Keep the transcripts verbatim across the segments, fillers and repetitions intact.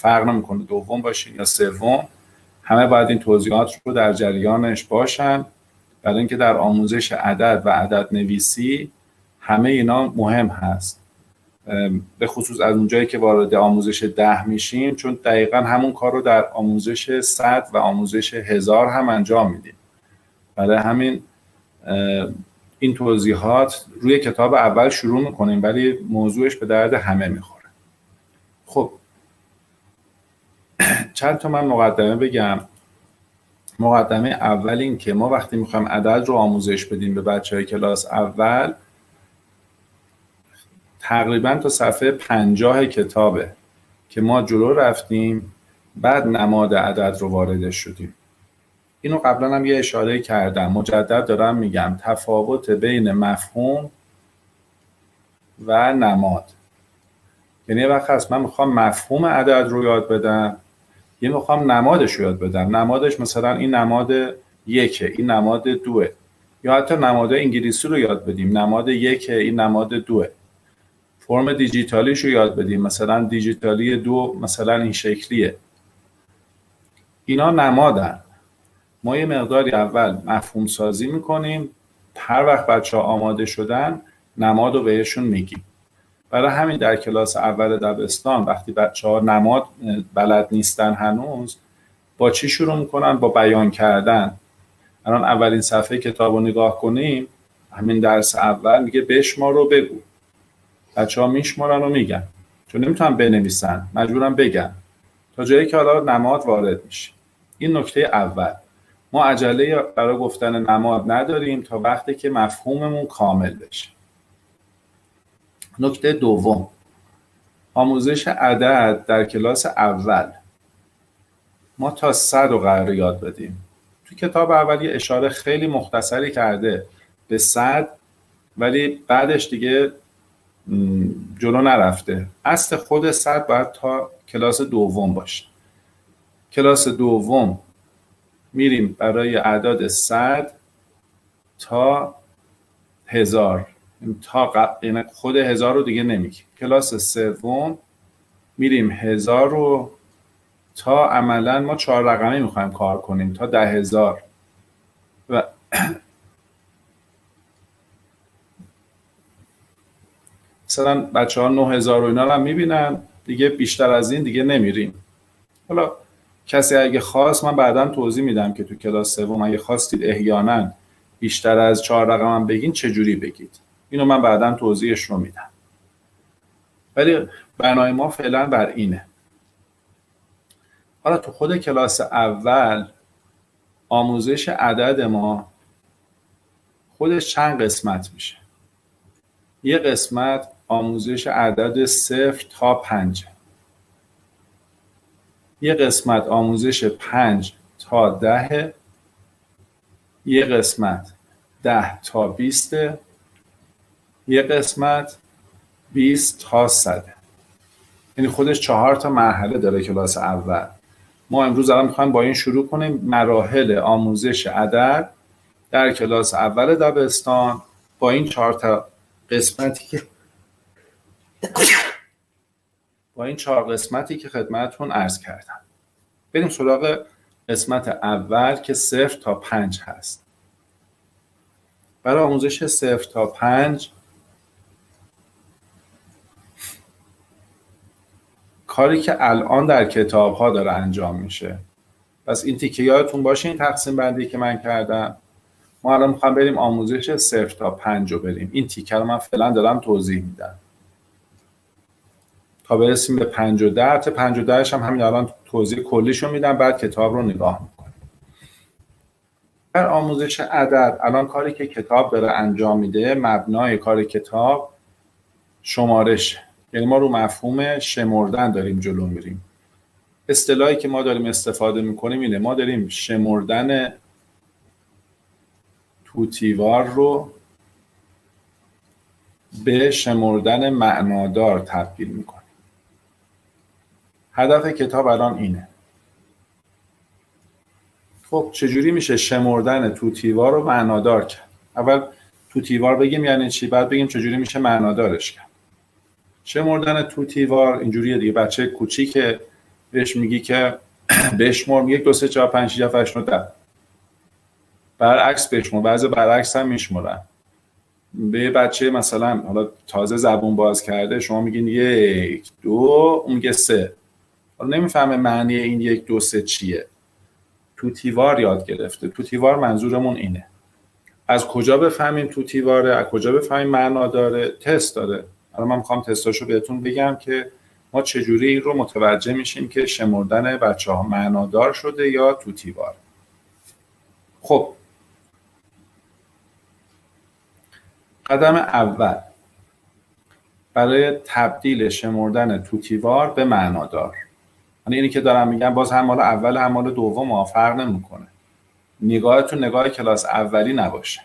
فرق نمیکنه دوم باشین یا سوم، همه باید این توضیحات رو در جریانش باشن، برای اینکه در آموزش عدد و عدد نویسی همه اینا مهم هست، به خصوص از اونجایی که وارد آموزش ده میشیم، چون دقیقا همون کار رو در آموزش صد و آموزش هزار هم انجام میدیم. برای همین این توضیحات روی کتاب اول شروع میکنیم ولی موضوعش به درد همه میخوره. خب چند تا من مقدمه بگم. مقدمه اول این که ما وقتی میخوایم عدد رو آموزش بدیم به بچهای کلاس اول، تقریبا تا صفحه پنجاه کتابه که ما جلو رفتیم، بعد نماد عدد رو واردش شدیم. اینو قبلا هم یه اشاره کردم، مجدد دارم میگم تفاوت بین مفهوم و نماد. یعنی یه وقت هست من میخوام مفهوم عدد رو یاد بدم، یه میخوام نمادش رو یاد بدم. نمادش مثلا این نماد یکه، این نماد دوه، یا حتی نماد انگلیسی رو یاد بدیم، نماد یکه، این نماد دوه. فرم دیجیتالیش رو یاد بدیم، مثلا دیجیتالی دو مثلا این شکلیه. اینا نمادن. ما یه مقداری اول مفهوم سازی میکنیم، هر وقت بچه ها آماده شدن نماد رو بهشون میگیم. برای همین در کلاس اول دبستان وقتی بچه ها نماد بلد نیستن هنوز، با چی شروع میکنن؟ با بیان کردن. الان اولین صفحه کتاب رو نگاه کنیم، همین درس اول میگه بشمار رو بگو. بچه ها میشمارن و میگن، چون نمیتونن بنویسن، مجبورن بگن، تا جایی که حالا نماد وارد میشه. این نکته اول. ما عجله برای گفتن نماد نداریم تا وقتی که مفهوممون کامل بشه. نکته دوم، آموزش عدد در کلاس اول ما تا صد رو قرار یاد بدیم. تو کتاب اول یه اشاره خیلی مختصری کرده به صد، ولی بعدش دیگه جلو نرفته. اصل خود صد باید تا کلاس دوم باشه. کلاس دوم میریم برای اعداد صد تا هزار، تا قبل خود هزار رو دیگه نمیگیم. کلاس سوم میریم هزار رو تا عملا ما چهار رقمی میخوایم کار کنیم تا ده هزار و مثلا بچه ها نه هزار و اینا رو هم میبینن دیگه، بیشتر از این دیگه نمیریم. حالا کسی اگه خواست من بعداً توضیح میدم که تو کلاس سوم اگه خواستید احیانا بیشتر از چهار رقم هم بگین چجوری بگید، اینو من بعداً توضیحش رو میدم. ولی برنامه ما فعلا بر اینه. حالا تو خود کلاس اول آموزش عدد ما خودش چند قسمت میشه. یه قسمت آموزش عدد صفر تا پنج، یه قسمت آموزش پنج تا ده، یه قسمت ده تا بیست، یه قسمت بیست تا صد. یعنی خودش چهار تا مرحله داره کلاس اول. ما امروز الان میخوایم با این شروع کنیم مراحل آموزش عدد در کلاس اول دبستان با این چهار تا قسمتی که با این چهار قسمتی که خدمتتون عرض کردم. بریم سراغ قسمت اول که صفر تا پنج هست. برای آموزش صفر تا پنج کاری که الان در کتاب ها داره انجام میشه. پس این تیکه یادتون باشه، این تقسیم بندی که من کردم. ما الان میخوام بریم آموزش صفر تا پنج رو بریم. این تیکه رو من فعلا دارم توضیح میدم تا برسیم به پنج و ده. تا پنج و دهش هم همین الان توضیح کلیشو میدم، بعد کتاب رو نگاه میکنیم. در آموزش عدد الان کاری که کتاب داره انجام میده، مبنای کار کتاب شمارش، یعنی ما رو مفهوم شمردن داریم جلو میریم. اصطلاحی که ما داریم استفاده میکنیم اینه، ما داریم شمردن توتیوار رو به شمردن معنادار تبدیل میکنیم. هدف کتاب الان اینه. خب چجوری میشه شمردن توتیوار رو معنادار کرد؟ اول توتیوار بگیم یعنی چی، بعد بگیم چجوری میشه معنادارش کرد. شمردن توتیوار اینجوریه دیگه، بچه کوچیک بهش میگی که بشمر، یک دو سه چهار پنج شش هفت هشت نه ده، برعکس بشمر. بعضی برعکس هم میشمرن. به بچه مثلا حالا تازه زبون باز کرده شما میگین یک دو، اون میگه سه، حالا نمیفهمه معنی این یک دو سه چیه. توتیوار یاد گرفته. توتیوار منظورمون اینه. از کجا بفهمیم توتیواره؟ از کجا بفهمیم معنا داره؟ تست داره. حالا من میخوام تستاشو بهتون بگم که ما چجوری این رو متوجه میشیم که شمردن بچه ها معنادار شده یا توتیوار. خب قدم اول برای تبدیل شمردن توتیوار به معنادار، یعنی اینی که دارم میگم باز هم مال اول هم مال دوم فرق نمیکنه. نگاهتون نگاه کلاس اولی نباشه.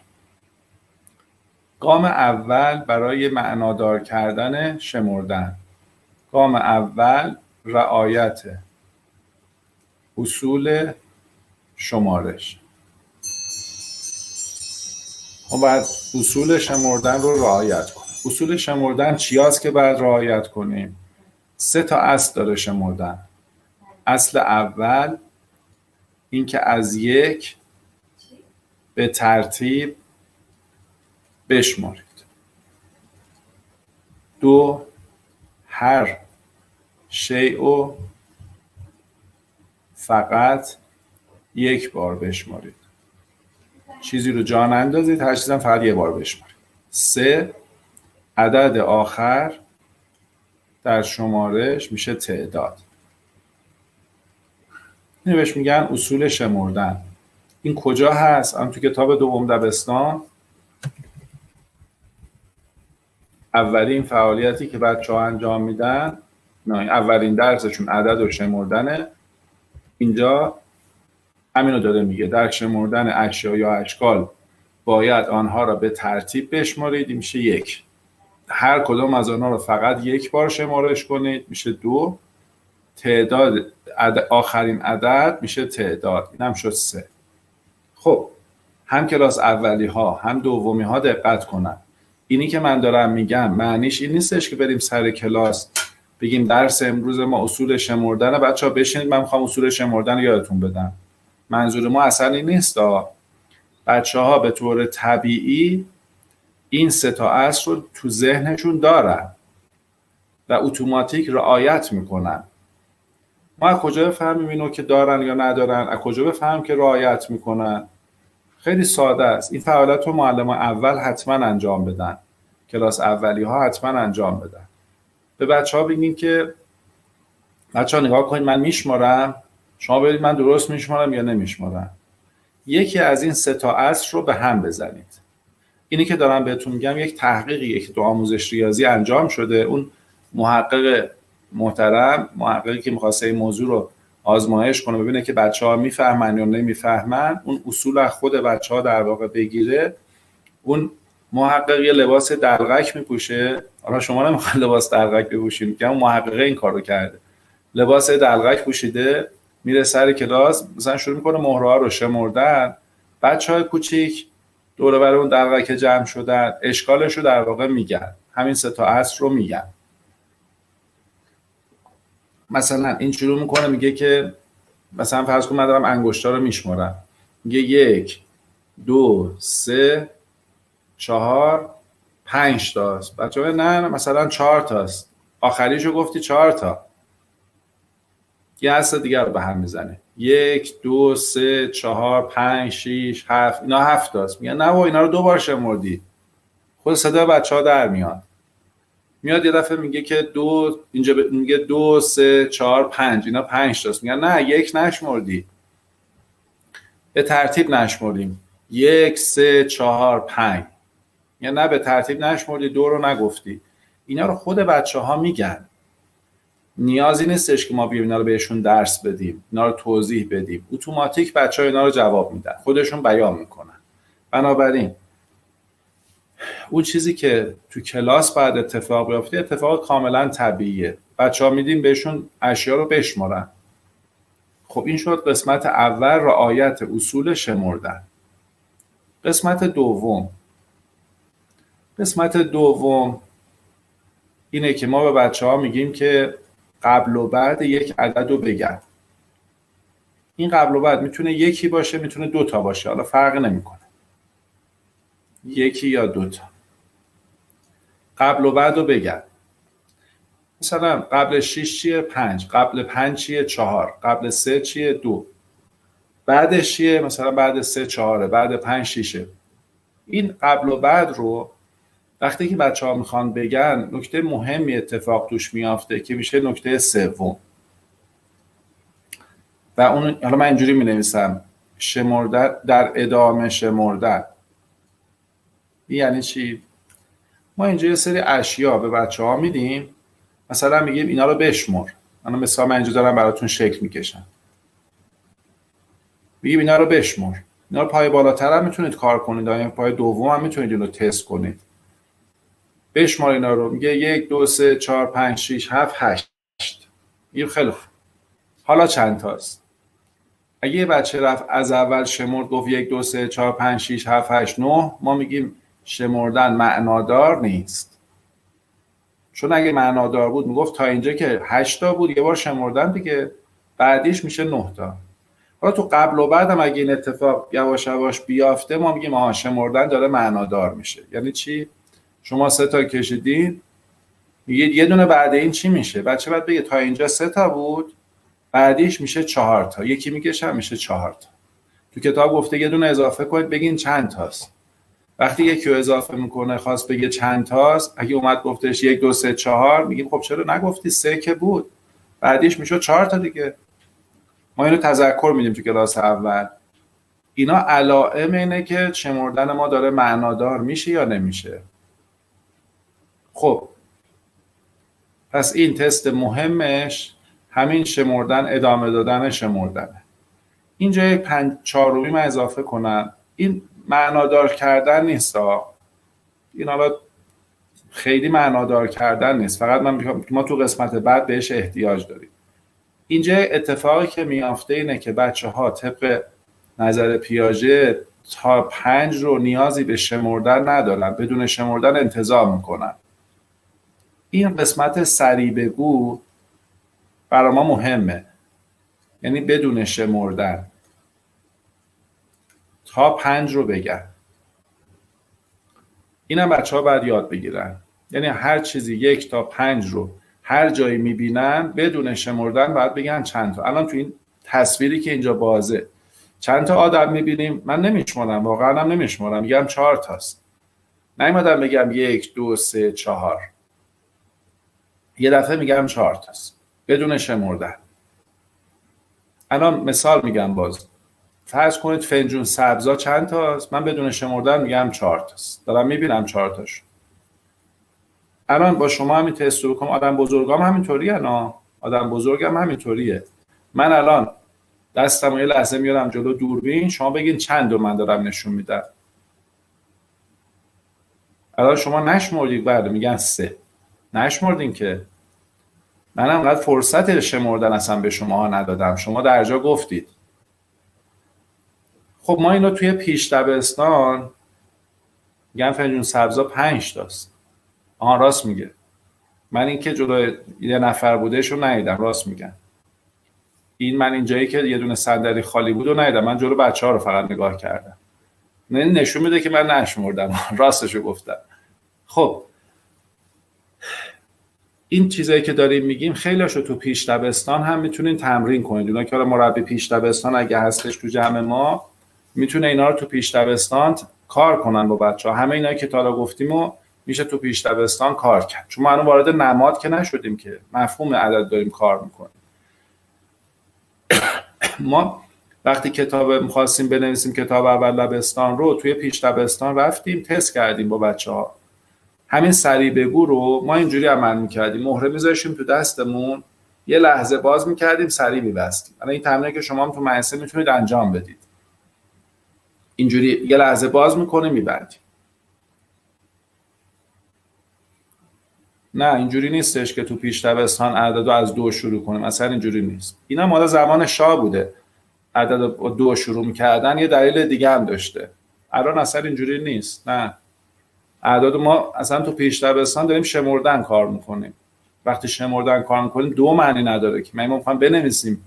گام اول برای معنادار کردن شمردن، گام اول رعایت اصول شمارش. ما باید اصول شمردن رو رعایت کنیم. اصول شمردن چی هست که باید رعایت کنیم؟ سه تا اصل داره شمردن. اصل اول این که از یک به ترتیب بشمارید. دو، هر شیء و فقط یک بار بشمارید. چیزی رو جا نندازید، هر چیزم فقط یک بار بشمارید. سه، عدد آخر در شمارش میشه تعداد. اینو بهش میگن اصول شمردن. این کجا هست؟ هم تو کتاب دوم دبستان اولین فعالیتی که بچه‌ها انجام میدن، نه اولین درسشون عدد و شمردنه. اینجا همینو داره میگه. در شمردن اشیا یا اشکال باید آنها را به ترتیب بشمارید، میشه یک. هر کدام از آنها را فقط یک بار شمارش کنید، میشه دو. تعداد عدد، آخرین عدد میشه تعداد، این هم شد سه. خب هم کلاس اولی ها هم دومی ها دقت کنن. اینی که من دارم میگم معنیش این نیستش که بریم سر کلاس بگیم درس امروز ما اصول شمردن، بچه‌ها بشینید من میخوام اصول شمردن رو یادتون بدم. منظور ما اصلا این نیست. بچه‌ها به طور طبیعی این سه تا اصل رو تو ذهنشون دارن و اتوماتیک رعایت میکنن. ما از کجا بفهمیم اینو که دارن یا ندارن؟ از کجا بفهمیم که رعایت میکنن؟ خیلی ساده است. این فعالیت رو معلم اول حتما انجام بدن. کلاس اولی ها حتما انجام بدن. به بچه ها بگین که بچه ها نگاه کنید من میشمارم، شما ببینید من درست میشمارم یا نمیشمارم. یکی از این سه تا اصل رو به هم بزنید. اینی که دارم بهتون میگم یک تحقیقی که تو آموزش ریاضی انجام شده. اون محقق محترم، محققی که می‌خواسته این موضوع رو آزمایش کنه ببینه که بچه‌ها میفهمن یا نمیفهمن، اون اصول از خود بچه‌ها در واقع بگیره. اون محقق یه لباس دلغک میپوشه. حالا شما نمیخواید لباس دلغک بپوشید، میگم اون محقق این کارو کرده. لباس دلغک پوشیده، میره سر کلاس مثلا شروع میکنه مهره‌ها رو شمردن. بچه‌های کوچیک دور بر اون دلغک جمع شدن، اشکالش رو در واقع میگن. همین سه تا اصل رو میگن. مثلا این شروع میکنه میگه که مثلا فرض کن من دارم انگشتا رو میشمارم، میگه یک دو سه چهار پنج تاست. بچه ها نه مثلا چهار تاست، آخریشو گفتی چهار تا. یه اصل دیگر رو به هم میزنه، یک دو سه چهار پنج شیش هفت، اینا هفت تاست. میگه نه و اینا رو دو بار شمردی. خود صدا بچه ها در میاد. میاد یه دفعه میگه که دو، اینجا ب... میگه دو سه چهار پنج، اینا پنج تاست. میگه نه یک نشمردی، به ترتیب نشمردیم، یک سه چهار پنج. میگه نه به ترتیب نشمردی، دو رو نگفتی. اینا رو خود بچه ها میگن. نیازی نیستش که ما بیایم اینا رو بهشون درس بدیم، اینا رو توضیح بدیم. اتوماتیک بچه ها اینا رو جواب میدن، خودشون بیان میکنن. بنابراین اون چیزی که تو کلاس بعد اتفاق بیفته اتفاق کاملا طبیعیه. بچه ها میدیم بهشون اشیا رو بشمارن. خب این شد قسمت اول، رعایت اصول شمردن. قسمت دوم قسمت دوم اینه که ما به بچه ها میگیم که قبل و بعد یک عدد رو بگرد. این قبل و بعد میتونه یکی باشه، میتونه دو تا باشه، حالا فرق نمیکنه، یکی یا دو تا. قبل و بعد رو بگرد. مثلا قبل شش چیه؟ پنج. قبل پنج چیه؟ چهار. قبل سه چیه؟ دو. بعدش چیه؟ مثلا بعد سه چهاره، بعد پنج شیشه. این قبل و بعد رو وقتی که بچه ها میخوان بگن، نکته مهمی اتفاق توش میافته که میشه نکته سوم. و اون حالا من اینجوری می نویسم: شمردن، در ادامه شمردن. یعنی چی؟ ما اینجا یه سری اشیا به بچه ها میدیم، مثلا میگیم اینا رو بشمر. من مثلا من اینجا دارم براتون شکل میکشم، میگیم اینا رو بشمر. اینا رو پای بالاتر هم میتونید کار کنید، یا پای دوم هم میتونید اینو تست کنید. بشمار اینا رو. میگه یک دو سه چهار پنج شش هفت هشت. این خیلی خوب. حالا چند تاست؟ اگه یه بچه رفت از اول شمرد گفت یک دو سه چهار پنج شش هفت هشت نه، ما میگیم شمردن معنادار نیست. چون اگه معنادار بود میگفت تا اینجا که هشت تا بود، یه بار شمردن دیگه، بعدیش میشه نه تا. حالا تو قبل و بعدم اگه این اتفاق یواش یواش بیافته، ما میگیم آها شمردن داره معنادار میشه. یعنی چی؟ شما سه تا کشیدین، میگید یه دونه بعد این چی میشه؟ بچه بعد بگه تا اینجا سه تا بود، بعدیش میشه چهار تا. یکی میکشم میشه چهار تا. تو کتاب گفته یه دونه اضافه کنید، بگین چند تاست. وقتی یکی رو اضافه میکنه خواست بگه چند تاست، اگه اومد گفتش یک دو سه چهار، میگیم خب چرا نگفتی سه که بود، بعدیش میشه چهار تا دیگه. ما اینو تذکر میدیم تو کلاس اول. اینا علائم اینه که شمردن ما داره معنادار میشه یا نمیشه. خب پس این تست مهمش همین شمردن، ادامه دادن شمردنه. اینجا یک پنج چهارمی من اضافه کنم. این معنادار کردن نیست ها. این حالا خیلی معنادار کردن نیست، فقط من میگم ما تو قسمت بعد بهش احتیاج داریم. اینجا اتفاقی که میافته اینه که بچه ها طبق نظر پیاژه تا پنج رو نیازی به شمردن ندارن، بدون شمردن انتظار میکنن. این قسمت سریع بگو برای ما مهمه، یعنی بدون شمردن تا پنج رو بگن. اینم بچه ها باید یاد بگیرن، یعنی هر چیزی یک تا پنج رو هر جایی میبینن بدون شمردن باید بگن چند تا. الان تو این تصویری که اینجا بازه چند تا آدم میبینیم، من نمیشمارم، واقعا هم نمیشمارم، میگم چهار تاست. نیومدم بگم یک دو سه چهار، یه دفعه میگم چهار تاست بدون شمردن. الان مثال میگم، باز فرض کنید فنجون سبزا چند تاست، من بدون شمردن میگم چهار تاست، دارم میبینم چهار تاشو. الان با شما همین تست رو بکنم، آدم بزرگام همینطوریه، نه آدم بزرگم همینطوریه. من الان دستم رو یه لحظه میارم جلو دوربین، شما بگین چند رو من دارم نشون میدم. الان شما نشمردید، بعد میگن سه، نشمردین که. منم قد فرصت شمردن اصلا به شما ندادم، شما در جا گفتید. خب ما اینو توی پیش دبستان میگن فنجون سبزا پنج تاست. آن راست میگه، من این که جلو یه نفر بودهشو ندیدم، راست میگن. این من اینجایی که یه دونه صندلی خالی بود و ندیدم، من جلو بچه ها رو فقط نگاه کردم. نشون میده که من نشمردم، راستشو گفتم. خب این چیزایی که داریم میگیم خیلیشو تو پیش دبستان هم میتونین تمرین کنید. اونا که مربی پیش دبستان اگه هستش تو جمع ما، میتونه اینا رو تو پیش دبستان کار کنن با بچه‌ها. همه اینایی که تا الان گفتیم و میشه تو پیش دبستان کار کرد، چون ما الان وارد نماد که نشدیم، که مفهوم عدد داریم کار میکنیم. ما وقتی کتاب می‌خواستیم بنویسیم، کتاب اول دبستان رو توی پیش دبستان رفتیم تست کردیم با بچه‌ها. همین سریع بگو رو ما اینجوری عمل می‌کردیم، مهره می‌ذاشتیم تو دستمون، یه لحظه باز می‌کردیم، سریع می‌بستیم. الان این تمرینی که شما هم تو مدرسه می‌تونید انجام بدید. اینجوری یه لحظه باز می‌کنه می‌بندیم. نه اینجوری نیستش که تو پیش دبستان عددو از دو شروع کنیم، اصلا اینجوری نیست. اینا مال زمان شاه بوده، عدد دو شروع می‌کردن، یه دلیل دیگه هم داشته. الان اصلا اینجوری نیست. نه، اعداد ما اصلا تو پیش دبستان داریم شمردن کار میکنیم. وقتی شمردن کار میکنیم دو معنی نداره که ما میخوایم بنویسیم،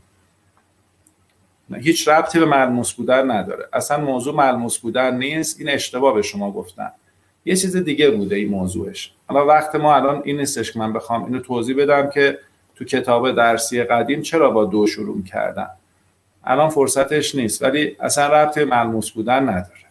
هیچ ربطی به ملموس بودن نداره. اصلا موضوع ملموس بودن نیست، این اشتباه به شما گفتن، یه چیز دیگه بوده این موضوعش. اما وقت ما الان این نیستش که من بخوام اینو توضیح بدم که تو کتاب درسی قدیم چرا با دو شروع کردن، الان فرصتش نیست، ولی اصلا ربطی به ملموس بودن نداره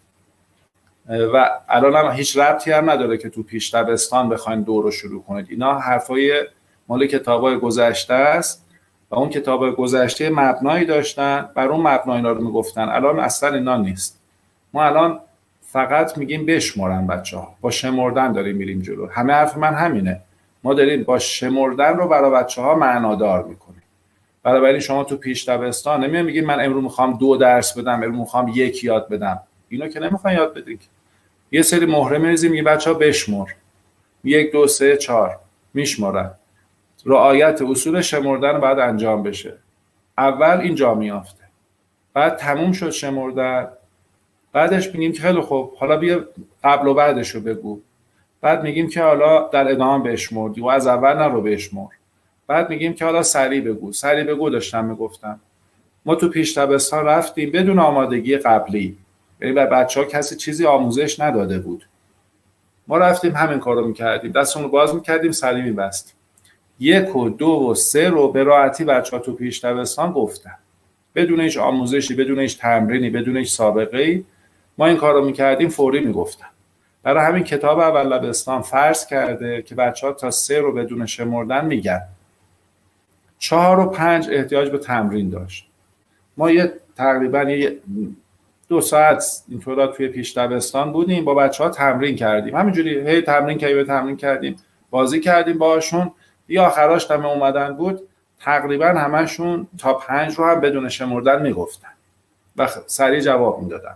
و الان هم هیچ ربطی هم نداره که تو پیش دبستان بخواید دو رو شروع کنید. اینا حرفای مال کتابای گذشته است و اون کتابای گذشته مبنایی داشتن، بر اون مبنا اینا رو میگفتن. الان اصلا اینا نیست. ما الان فقط میگیم بشمرن بچه‌ها، با شمردن داریم میریم جلو. همه حرف من همینه، ما داریم با شمردن رو برای بچه‌ها معنادار میکنیم. بنابراین شما تو پیش دبستان نمیان میگین من امروز میخوام دو درس بدم، امروز میخوام یک یاد بدم. اینا که نمیخوان یاد بدین. یه سری مهره می‌ریزیم میگیم بچه‌ها بشمر. یک دو سه چهار میشمرن. رعایت اصول شمردن باید انجام بشه. اول اینجا میافته. بعد تموم شد شمردن. بعدش میگیم که خیلی خوب حالا بیا قبل و بعدش رو بگو. بعد میگیم که حالا در ادامه بشمردی و از اول نرو بشمر. بعد میگیم که حالا سریع بگو. سریع بگو داشتم میگفتم. ما تو پیش دبستان رفتیم بدون آمادگی قبلی. یعنی به بچه‌ها کسی چیزی آموزش نداده بود. ما رفتیم همین کارو میکردیم، دستمون رو باز میکردیم، سریع میبستیم. یک و دو و سه رو به راحتی بچه‌ها تو پیش دبستان گفتن. بدون هیچ آموزشی، بدون هیچ تمرینی، بدون هیچ سابقه‌ای ما این کارو میکردیم، فوری میگفتن. برای همین کتاب اول دبستان فرض کرده که بچه‌ها تا سه رو بدون شمردن میگن. چهار و پنج احتیاج به تمرین داشت. ما یه تقریبا یه دو ساعت اینطورا توی پیش دبستان بودیم، با بچه‌ها تمرین کردیم. همینجوری هی تمرین کردیم تمرین کردیم بازی کردیم باهاشون. یا آخراش دم اومدن بود تقریبا همشون تا پنج رو هم بدون شمردن میگفتن و سریع جواب میدادن.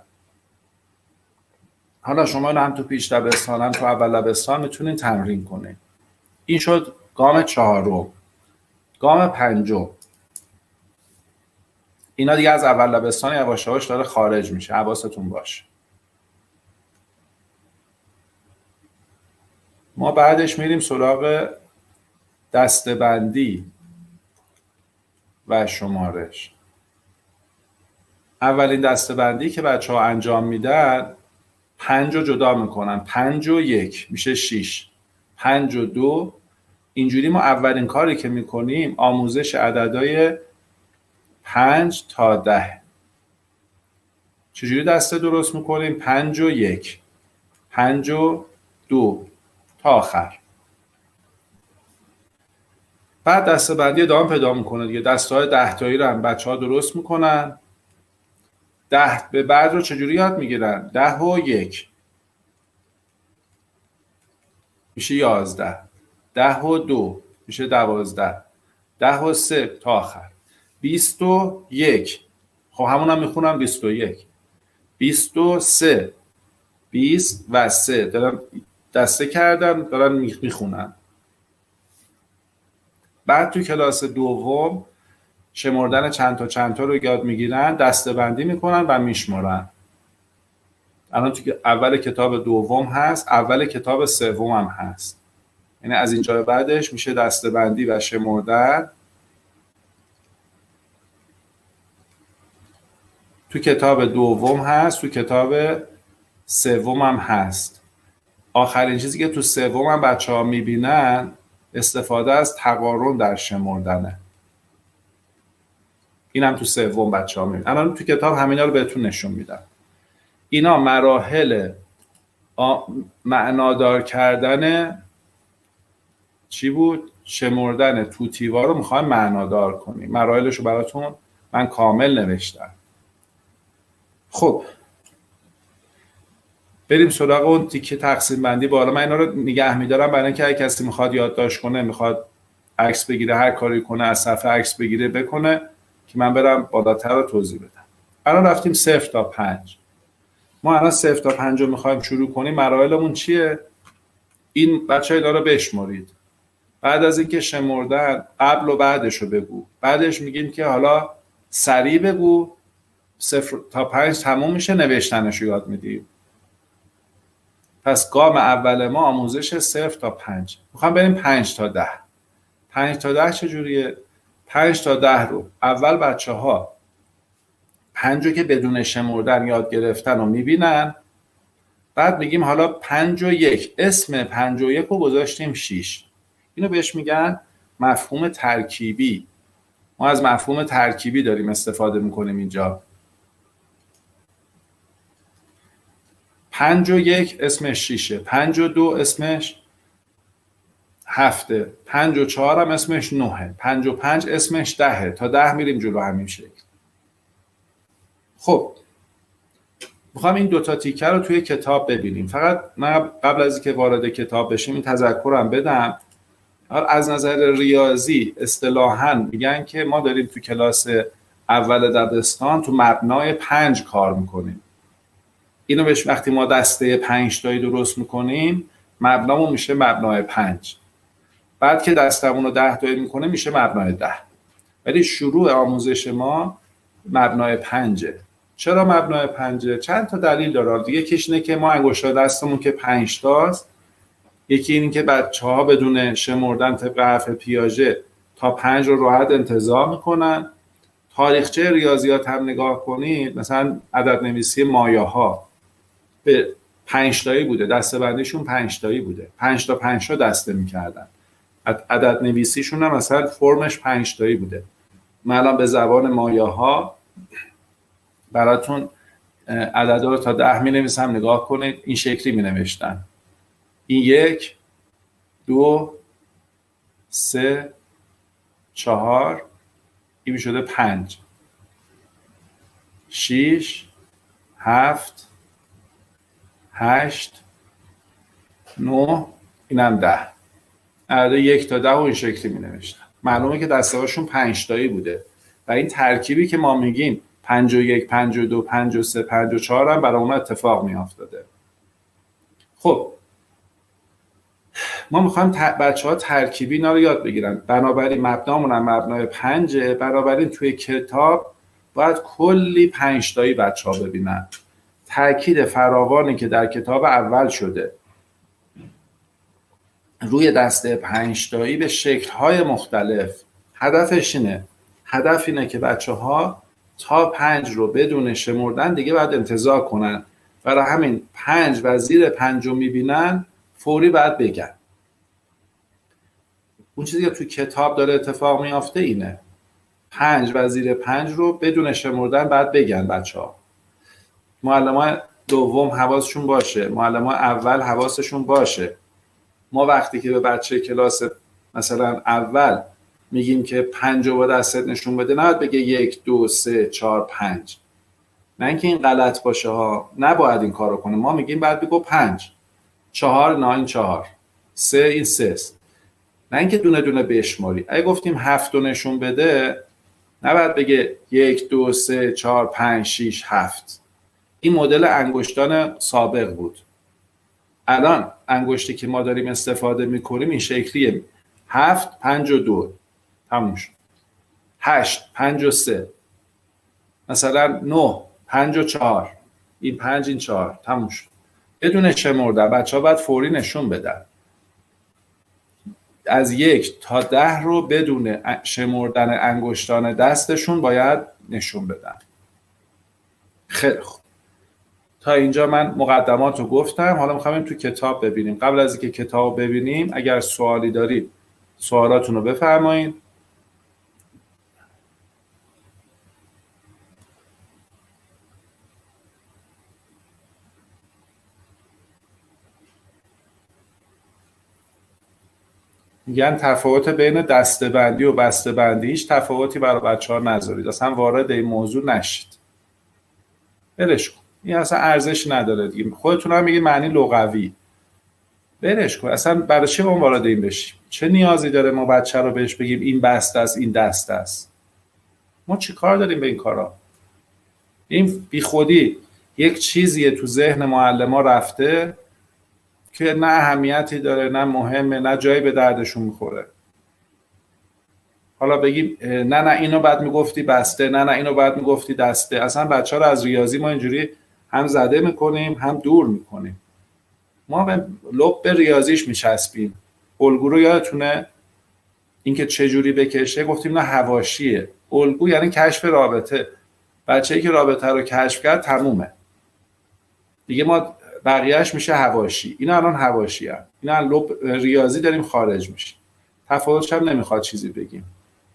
حالا شما هم تو پیش دبستان هم تو اول دبستان میتونین تمرین کنین. این شد گام چهارم. گام پنجم، اینا دیگه از اول دبستان یواش یواش داره خارج میشه، حواستون باشه. ما بعدش میریم سراغ دسته‌بندی و شمارش. اولین دسته‌بندی که بچه‌ها انجام میدن، پنج رو جدا میکنن. پنج و یک میشه شیش. پنج و دو. اینجوری ما اولین کاری که میکنیم آموزش عددهای پنج تا ده. چجوری دسته درست میکنیم؟ پنج و یک، پنج و دو تا آخر. بعد دسته بندی ادامه پیدا میکنه دیگه. دسته های ده تایی رو هم بچه ها درست میکنن. ده به بعد رو چجوری یاد میگیرن؟ ده و یک میشه یازده. ده و دو میشه دوازده. ده و سه تا آخر. بیست و یک. خب همون هم میخونم بیست و یک. بیست و سه. بیست و سه. دارم دسته کردم دارم میخونم. بعد تو کلاس دوم شمردن چند تا چند تا رو یاد میگیرن، دسته بندی میکنن و میشمرن. الان تو اول کتاب دوم هست، اول کتاب سوم هم هست. یعنی از اینجا بعدش میشه دسته بندی و شمردن. تو کتاب دوم هست، تو کتاب سوم هم هست. آخرین چیزی که تو سوم هم بچه ها میبینن استفاده از تقارن در شمردنه. این هم تو سوم بچه ها میبینن. الان تو کتاب همینا رو بهتون نشون میدم. اینا مراحل معنادار کردن چی بود؟ شمردن توتیوا رو میخوایم معنادار کنیم. مراحلش رو براتون من کامل نوشتم. خب بریم سراغ اون تیکه تقسیم بندی. بالا من اینا رو نگه میدارم برای اینکه هر کسی میخواد یادداشت کنه، میخواد عکس بگیره، هر کاری کنه، از صفحه عکس بگیره بکنه که من برم بالاتر رو توضیح بدم. الان رفتیم صفر تا پنج. ما الان صفر تا پنج رو میخوایم شروع کنیم. مراحلمون چیه؟ این بچه اینا رو بشمارید. بعد از اینکه شمردن قبل و بعدش رو بگو. بعدش میگیم که حالا سریع بگو. صفر تا پنج تموم میشه، نوشتنش رو یاد میدیم. پس گام اول ما آموزش صفر تا پنج. میخوام بریم پنج تا ده. پنج تا ده چجوریه؟ پنج تا ده رو اول بچه ها پنج رو که بدون شمردن یاد گرفتن رو میبینن، بعد میگیم حالا پنج و یک، اسم پنج و یک رو گذاشتیم شیش. اینو بهش میگن مفهوم ترکیبی. ما از مفهوم ترکیبی داریم استفاده میکنیم اینجا. پنج و یک اسمش شیشه، پنج و دو اسمش هفته، پنج و چهار هم اسمش نهه، پنج و پنج اسمش دهه، تا ده میریم جلو همین شکل. خب میخوام این دوتا تیکه رو توی کتاب ببینیم. فقط من قبل از اینکه وارد کتاب بشیم این تذکرم بدم، از نظر ریاضی اصطلاحاً میگن که ما داریم تو کلاس اول دبستان تو مبنای پنج کار میکنیم. اینو بهش وقتی ما دسته پنج تایی درست میکنیم مبنامون میشه مبنای پنج، بعد که دستمون رو ده تایی میکنه میشه مبنای ده. ولی شروع آموزش ما مبنای پنجه. چرا مبنای پنجه؟ چند تا دلیل داره. یکیش اینه که ما انگشتای دستمون که پنج تاست، یکی این که بچه ها بدون شمردن طبق حرف پیاژه تا پنج رو راحت انتظار میکنن. تاریخچه ریاضیات هم نگاه کنید، مثلا عدد نویسی مایا ها به پنج تایی بوده، دسته بندیشون پنج تایی بوده، پنج تا پنج تا دسته میکردن. عدد نویسیشون هم مثلا فرمش پنج تایی بوده. من الان به زبان مایا ها براتون عددا رو تا ده می نویسم، نگاه کنید. این شکلی می نوشتن: این یک، دو، سه، چهار، این می شده پنج، شیش، هفت، هشت، نه، اینم ده. عدد یک تا ده و این شکلی می نوشتن. معلومه که دسته هاشون پنج تایی بوده و این ترکیبی که ما میگیم پنج و یک، پنج و دو، پنج و سه، پنج و چهار هم برای اون اتفاق می افتاده. خب ما میخوایم بچه ها ترکیبی اینا رو یاد بگیرن، بنابراین مبنامون هم مبنای پنجه. بنابراین توی کتاب باید کلی پنج تایی بچه ها ببینن. تاکید فراوانی که در کتاب اول شده روی دسته پنج تایی به شکل‌های مختلف. هدفش اینه هدف اینه که بچه ها تا پنج رو بدون شمردن دیگه باید انتظار کنن. برای همین پنج و زیر پنج رو میبینن فوری باید بگن. اون چیزی که تو کتاب داره اتفاق میافته اینه پنج و زیر پنج رو بدون شمردن باید بگن بچه ها. معلمان دوم حواسشون باشه، معلمان اول حواسشون باشه. ما وقتی که به بچه کلاس مثلا اول میگیم که پنج رو با دستت نشون بده، نباید بگه یک، دو، سه، چهار، پنج. نه اینکه این غلط باشه ها، نباید این کار رو کنه. ما میگیم باید بگو پنج، چهار، نه این چهار، سه این سه. نه اینکه دونه دونه بشماری. اگه گفتیم هفت رو نشون بده، نباید بگه یک، دو، سه، چهار، پنج، شیش، هفت. این مدل انگشتان سابق بود. الان انگشتی که ما داریم استفاده میکنیم این شکلیه: هفت، پنج و دو، تموم شد. هشت، پنج و سه، مثلا نه، پنج و چهار، این پنج این چهار، تموم شد. بدون شمردن. بچه ها باید فوری نشون بدن. از یک تا ده رو بدون شمردن انگشتان دستشون باید نشون بدن. خیلی خوب. تا اینجا من مقدمات رو گفتم. حالا میخوایم تو کتاب ببینیم. قبل از اینکه کتاب ببینیم اگر سوالی دارید سوالاتون رو بفرمایید. میگن تفاوت بین دسته‌بندی و بسته‌بندی، هیچ تفاوتی برای بچه‌ها نذارید، اصلا وارد این موضوع نشید. ولش کن، این اصلا ارزش نداره دیگه. خودتون هم میگید معنی لغوی، ولش کن. اصلا برای چی ما وارد این بشیم؟ چه نیازی داره ما بچه رو بهش بگیم این بسته است این دسته است؟ ما چی کار داریم به این کارا؟ این بی خودی یک چیزیه تو ذهن معلم‌ها رفته که نه اهمیتی داره، نه مهمه، نه جایی به دردشون میخوره. حالا بگیم نه نه اینو بعد میگفتی بسته، نه نه اینو بعد میگفتی دسته. اصلا بچه ها رو از ریاضی ما اینجوری هم زده میکنیم هم دور میکنیم. ما به لب به ریاضیش میچسبیم. الگو رو یادتونه اینکه چه جوری بکشه گفتیم نه حواشیه. الگو یعنی کشف رابطه. بچه‌ای که رابطه رو کشف کرد تمومه دیگه، ما بقیهش میشه حواشی. اینا الان حواشی هست، اینا لب ریاضی داریم خارج میشه. تفاوتش هم نمیخواد چیزی بگیم.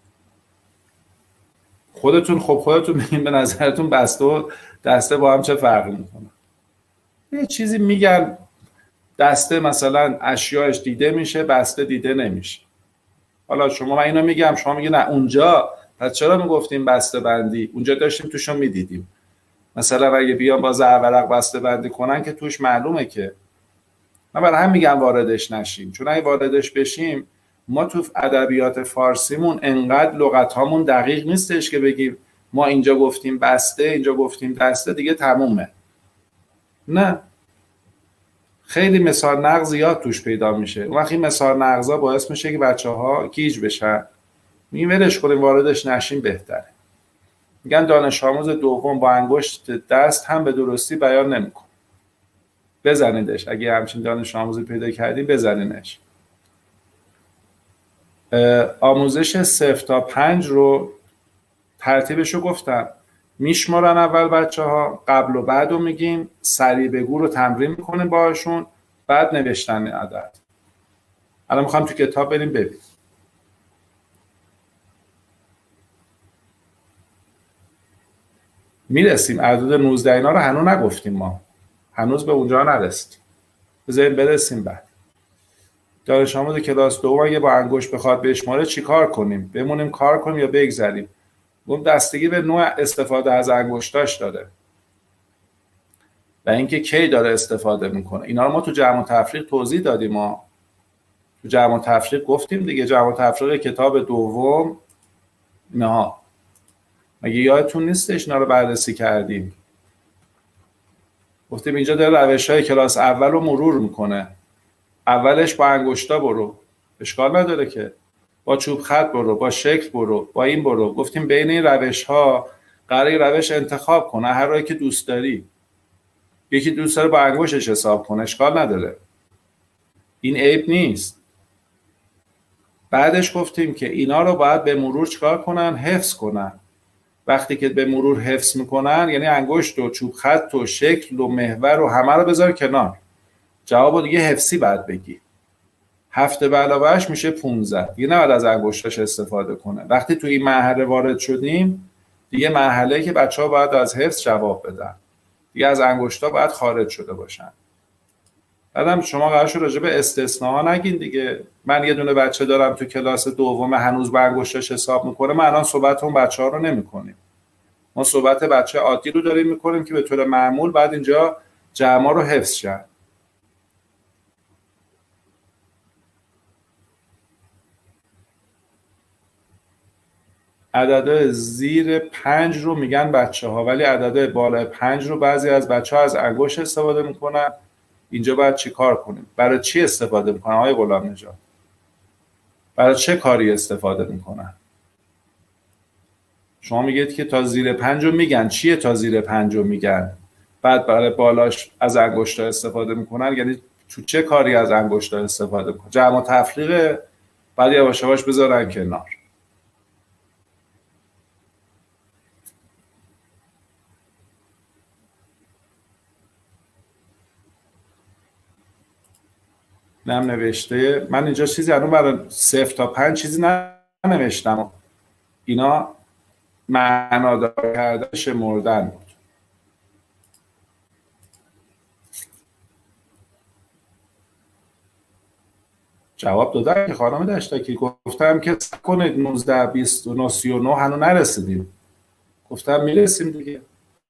خودتون خب خودتون بگیم به نظرتون بسته و دسته با هم چه فرقی میکنه. یه چیزی میگن دسته مثلا اشیاءش دیده میشه، بسته دیده نمیشه. حالا شما من اینو میگم، شما میگی نه اونجا پس چرا میگفتیم بسته بندی؟ اونجا داشتیم توشون میدیدیم. مثلا اگه بیان با زرورق بسته بندی کنن که توش معلومه که. من برای هم میگم واردش نشیم، چون اگه واردش بشیم ما تو ادبیات فارسیمون انقدر لغت هامون دقیق نیستش که بگیم ما اینجا گفتیم بسته اینجا گفتیم دسته دیگه تمومه. نه، خیلی مثال نقض زیاد توش پیدا میشه. اون وقتی مثال نقضا باعث میشه که بچه‌ها گیج بشن. میگیم ولش کنیم واردش نشیم بهتره. میگن دانش آموز دوم با انگشت دست هم به درستی بیان نمیکنه. بزنیدش، اگه همچین دانش آموزی پیدا کردی بزنینش. آموزش صفر تا پنج رو ترتیبش رو گفتم. میشمارن اول بچه ها، قبل و بعد رو میگیم، سریع بگو رو تمرین میکنیم باشون، بعد نوشتن عدد. الان میخوام تو کتاب بریم ببین. میرسیم عدد نوزده اینا رو هنوز نگفتیم، ما هنوز به اونجا نرسیم، بذاریم برسیم. بعد دانش آموز کلاس دوم اگه با انگشت بخواد بشماره چی کار کنیم؟ بمونیم کار کنیم یا بگذریم؟ اون دستگی به نوع استفاده از انگشتاش داره و اینکه کی داره استفاده میکنه. اینا رو ما تو جمع و تفریق توضیح دادیم. ما تو جمع و تفریق گفتیم دیگه، جمع و تفریق کتاب دوم. نه مگه یادتون نیستش اینا رو بررسی کردیم؟ گفتیم اینجا داره روش‌های کلاس اول رو مرور میکنه. اولش با انگشتا برو، اشکال نداره که. با چوب خط برو، با شکل برو، با این برو. گفتیم بین این روش‌ها قراره روش انتخاب کنه، هر راهی که دوست داری. یکی دوست داره با انگشتش حساب کنه، اشکال نداره، این عیب نیست. بعدش گفتیم که اینا رو باید به مرور چیکار کنن؟ حفظ کنن. وقتی که به مرور حفظ میکنن یعنی انگشت و چوب خط و شکل و محور و همه رو بذار کنار. جواب دیگه حفظی بعد بگی. هفته به علاوهش میشه پونزده. دیگه نباید از انگشتاش استفاده کنه. وقتی تو این مرحله وارد شدیم دیگه مرحله که بچه‌ها باید از حفظ جواب بدن، دیگه از انگشتا باید خارج شده باشن. بعدم شما قرار شد راجع به استثناها نگین دیگه. من یه دونه بچه دارم تو کلاس دوم هنوز با انگشتاش حساب میکنه، ما الان صحبت اون بچه‌ها رو نمی‌کنیم. ما صحبت بچه عادی رو داریم می‌کنیم که به طور معمول بعد اینجا جمع رو حفظ شن. عدد زیر پنج رو میگن بچه ها، ولی عدد بالای پنج رو بعضی از بچه ها از انگشت استفاده میکنن. اینجا باید چی کار کنیم؟ برای چی استفاده میکنن آقای غلام نژاد؟ برای چه کاری استفاده میکنن؟ شما میگید که تا زیر پنج رو میگن، چیه تا زیر پنج رو میگن؟ بعد برای بالاش از انگشت استفاده میکنن، یعنی تو چه کاری از انگشت استفاده میکنن؟ جمع و تفریق بعد یواش یواش بذارن کنار. نم نوشته من اینجا چیزی الان برای صفر تا پنج چیزی ننوشتم. اینا معنادار کردن شمردن بود. جواب دادم که خانم دشتکی، گفتم که کنید نوزده بیست و نه سی و نه هنوز نرسیدیم. گفتم میرسیم دیگه.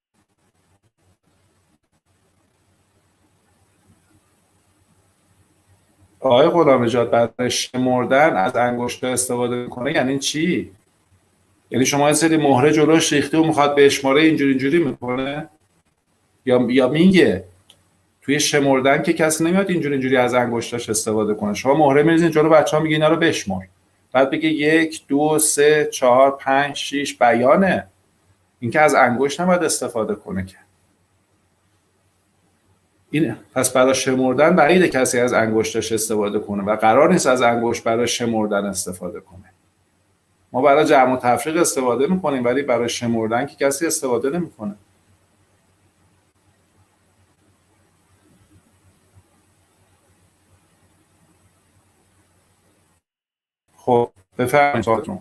آقای غلام نژاد برای شمردن از انگشت استفاده میکنه یعنی چی؟ یعنی شما یه سری مهره جلوش ریخته و میخواد به اشماره اینجوری اینجوری میکنه؟ یا یا میگه توی شمردن که کسی نمیاد اینجوری اینجوری از انگشتاش استفاده کنه. شما مهره میریزین جلو بچه‌ها میگه اینا رو بشمر، بعد بگه یک دو سه چهار پنج شش، بیانه. این که از انگشت نباید استفاده کنه که. این پس برای شمردن بعیده کسی از انگشتش استفاده کنه و قرار نیست از انگشت برای شمردن استفاده کنه. ما برای جمع و تفریق استفاده میکنیم ولی برای شمردن که کسی استفاده نمیکنه. خب بفرمایید سوالتون.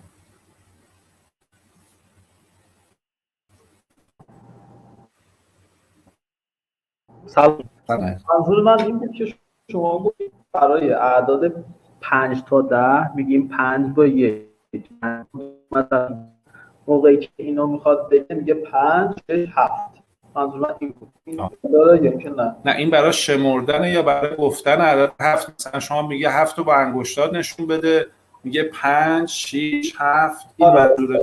سلام. منظور من این بود که شما گفتید برای اعداد پنج تا ده میگیم پنج با یک. مثلا موقعی که اینو میخواد بگه میگه پنج شش هفت. منظور من این بود. این داره یا که نه؟ نه این برای شمردن یا برای گفتن عدد هفت. مثلا شما میگه هفت رو با انگشتات نشون بده، میگه پنج شش هفت. این منظوره.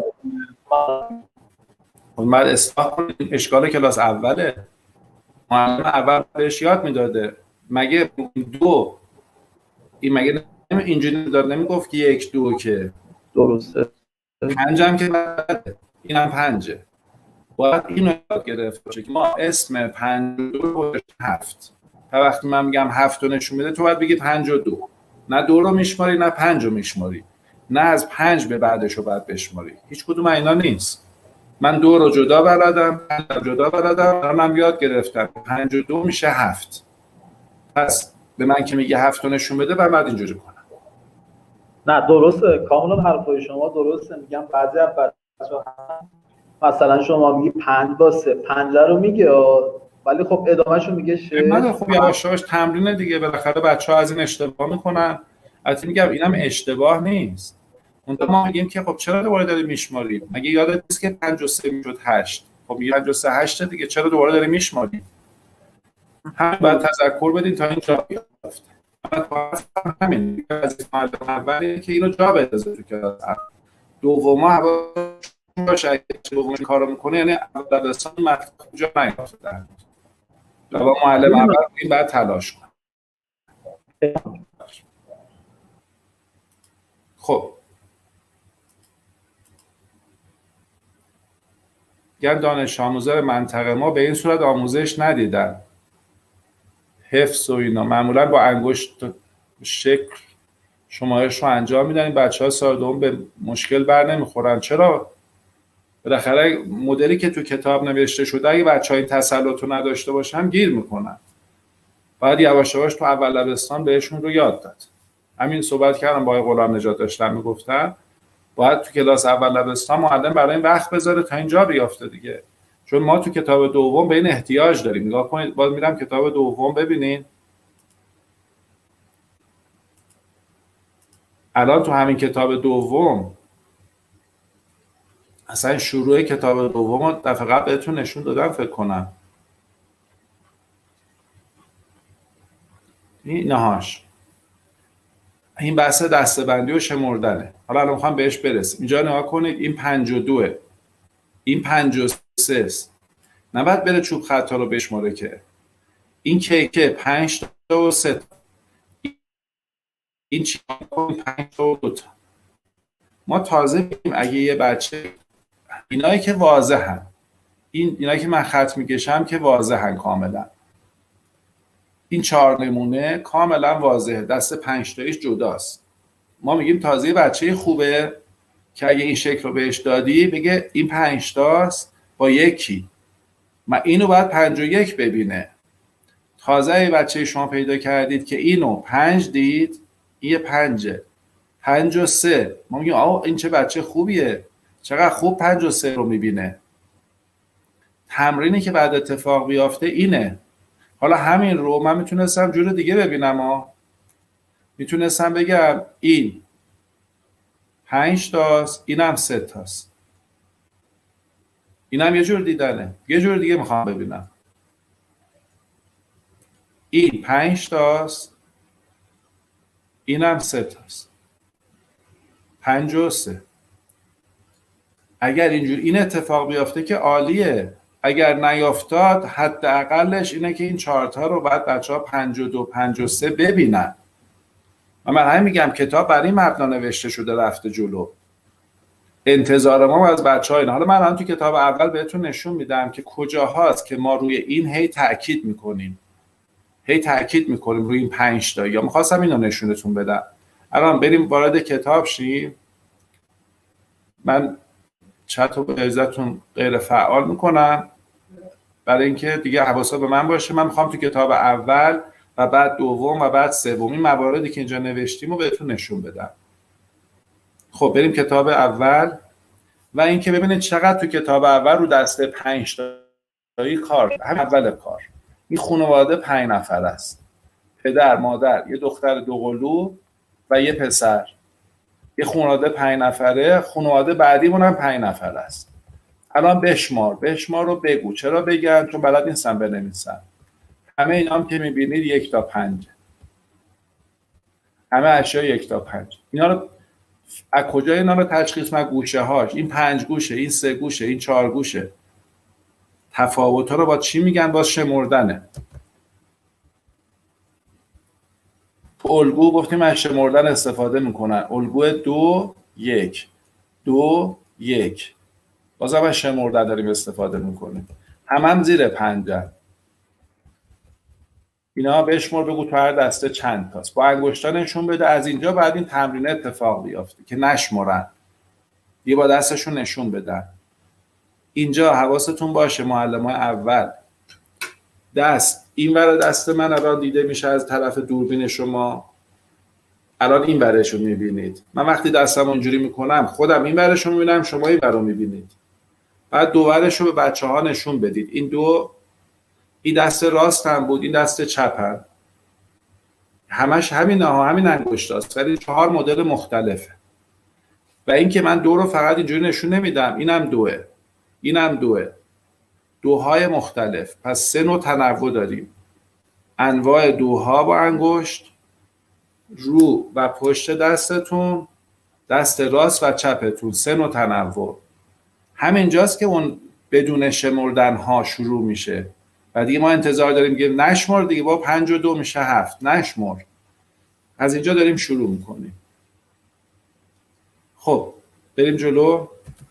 اون بعد اصلاح کنیم. اشکال کلاس اوله. معلم اول بهش یاد میداده مگه دو این مگه اینجوری داد نمیگفت که یک دو که درسته. پنج هم که بده. این هم پنجه. باید اینو یاد گرفت باشه که ما اسم پنج و دو رو هفت. تا وقتی من میگم هفت رو نشون میده تو باید بگی پنج و دو. نه دو رو میشماری نه پنج رو میشماری. نه از پنج به بعدش رو باید بشماری. هیچ کدوم اینا نیست. من دو رو جدا بردم، پنج رو جدا بردم، من یاد گرفتم پنج و دو میشه هفت. پس به من که میگه هفت رو نشون بده و بعد اینجوری کنم. نه درسته، کاملا حرفای شما درسته. میگم بعضی از بچه‌ها مثلا شما میگی پنج با سه، پنج رو میگه ولی خب ادامهشو میگه شش. من خب یواش یواش تمرینه دیگه، بالاخره بچه‌ها از این اشتباه میکنن. البته میگم اینم اشتباه نیست. اون ما میگیم که خب چرا دوباره داری میشماری؟ مگه یادت نیست که پنج و سه میشد هشت؟ خب میگه پنج و سه هشت دیگه، چرا دوباره داری میشماری؟ هم باید تذکر بدین تا این جا بیافته. همین از معلم اولی که اینو جا بندازه تو کلاس. دوما هوا باشه دومی کارو میکنه، یعنی اول دبستان مطلب جا نیافته. و با معلم اول این بعد تلاش کن. خب گرد دانش آموزای منطقه ما به این صورت آموزش ندیدن. حفظ و اینا معمولا با انگشت شکل شمارش رو انجام میدن. این بچه ها سال دوم به مشکل بر نمیخورن. چرا؟ بالاخره مدلی که تو کتاب نوشته شده اگه بچه ها این تسلط رو نداشته باشن گیر میکنن. باید یواش یواش تو اول دبستان بهشون رو یاد داد. همین صحبت کردم با غلام نجات داشتن میگفتن باید تو کلاس اول دبستان معلم برای این وقت بذاره تا اینجا بیافته دیگه. چون ما تو کتاب دوم به این احتیاج داریم. نگاه کنید، باز میرم کتاب دوم ببینین. الان تو همین کتاب دوم اصلا شروع کتاب دوم دفعه قبل بهتون نشون دادم فکر کنم. این نهاش این بحث دسته‌بندی و شمردنه. حالا الان میخوام بهش برسیم. اینجا نگاه کنید، این پنج و دوه، این پنج و سه است. نباید بره چوب خطا رو بشماره که این کیکه پنج تا و سه تا، این چی پنج تا و دو تا. ما تازه بیم اگه یه بچه اینایی که واضحن، این اینایی که من خط میکشم که واضحن کاملا، این چهار نمونه کاملا واضحه، دست پنج تاییش جداست. ما میگیم تازه بچه خوبه که اگه این شکل رو بهش دادی بگه این پنج تاست با یکی، من اینو باید پنج و یک ببینه. تازه یه بچه شما پیدا کردید که اینو پنج دید، این پنجه، پنج و سه، ما میگیم آه این چه بچه خوبیه، چقدر خوب پنج و سه رو میبینه. تمرینی که بعد اتفاق بیافته اینه. حالا همین رو من میتونستم جور دیگه ببینم ها. میتونستم بگم این پنج تاست، اینم سه تاست. اینم یه جور دیدنه. یه جور دیگه میخوام ببینم. این پنج تاست، اینم سه تاست. پنج و سه. اگر اینجور این اتفاق بیافته که عالیه. اگر نیافتاد حداقلش اینه که این چارتا رو بعد بچه‌ها پنج و دو پنج و سه ببینن. و من همین میگم کتاب برای مبنا نوشته شده رفته جلو. انتظار ما از بچه‌ها اینه. حالا من الان تو کتاب اول بهتون نشون میدم که کجاهاست که ما روی این هی تاکید میکنیم. هی تاکید میکنیم روی این پنج تا. یا میخواستم اینو نشونتون بدم. الان بریم وارد کتاب شیم. من چت رو به عزتون غیر فعال میکنم برای اینکه دیگه حواستون به من باشه. من میخوام تو کتاب اول و بعد دوم و بعد سوم این مواردی که اینجا نوشتیم رو بهتون نشون بدم. خب بریم کتاب اول و اینکه ببینید چقدر تو کتاب اول رو دسته پنج تایی کار. همین اول کار این خانواده پنج نفر است. پدر، مادر، یه دختر دوقلو و یه پسر. یه خانواده پنج نفره. خانواده بعدیمون هم پنج نفر است. الان بشمار بشمار رو بگو. چرا بگن؟ چون بلد نیستم بنویسم. همه اینا هم که میبینید یک تا پنج، همه اشیا یک تا پنج. اینا رو از کجا اینا رو تشخیص من؟ گوشه هاش. این پنج گوشه، این سه گوشه، این چهار گوشه. تفاوت ها رو با چی میگن؟ با شمردنه. تو الگو گفتیم از شمردن استفاده میکنن. الگو دو یک دو یک. بازم از شمردن داریم استفاده میکنیم. هم هم زیر پنجه. اینا بشمار بگو تو هر دسته چند تاست. با انگشتا نشون بده. از اینجا بعد این تمرین اتفاق بیافته که نشمرن. یه با دستشون نشون بدن. اینجا حواستون باشه معلمای اول دست این ور دست من الان دیده میشه از طرف دوربین شما. الان این ورش رو میبینید. من وقتی دستم اونجوری میکنم خودم این ورش رو میبینم، شما این ور رو میبینید. بعد دو ورش رو به بچه ها نشون بدید. این دو، این دست راست هم بود، این دست چپ هم. همش همین ها، همین انگشت هاست ولی چهار مدل مختلفه. و اینکه من دو رو فقط اینجوری نشون نمیدم. اینم دوه، اینم دوه. دوهای مختلف. پس سه نوع تنوع داریم. انواع دوها با انگشت رو و پشت دستتون، دست راست و چپتون. سه نوع تنوع. همینجاست که اون بدون شمردن ها شروع میشه و دیگه ما انتظار داریم که نشمر دیگه. با پنج و دو میشه هفت. نشمر. از اینجا داریم شروع میکنیم. خب بریم جلو.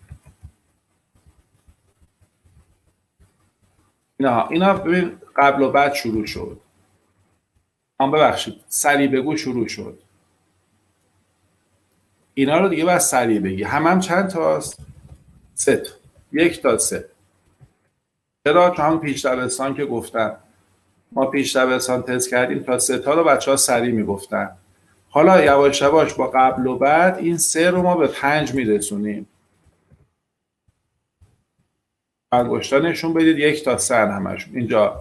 اینا اینا ببین قبل و بعد شروع شد. هم ببخشید سریع بگو شروع شد. اینا رو دیگه باید سریع بگی. هم هم چند تاست؟ سه تا. یک تا سه. چرا؟ چون هم پیش دبستان که گفتم ما پیش دبستان تست کردیم تا سه تا رو بچه ها سریع میگفتن. حالا یواش یواش با قبل و بعد این سه رو ما به پنج میرسونیم. انگشتا نشون بدید. یک تا سه همشون اینجا.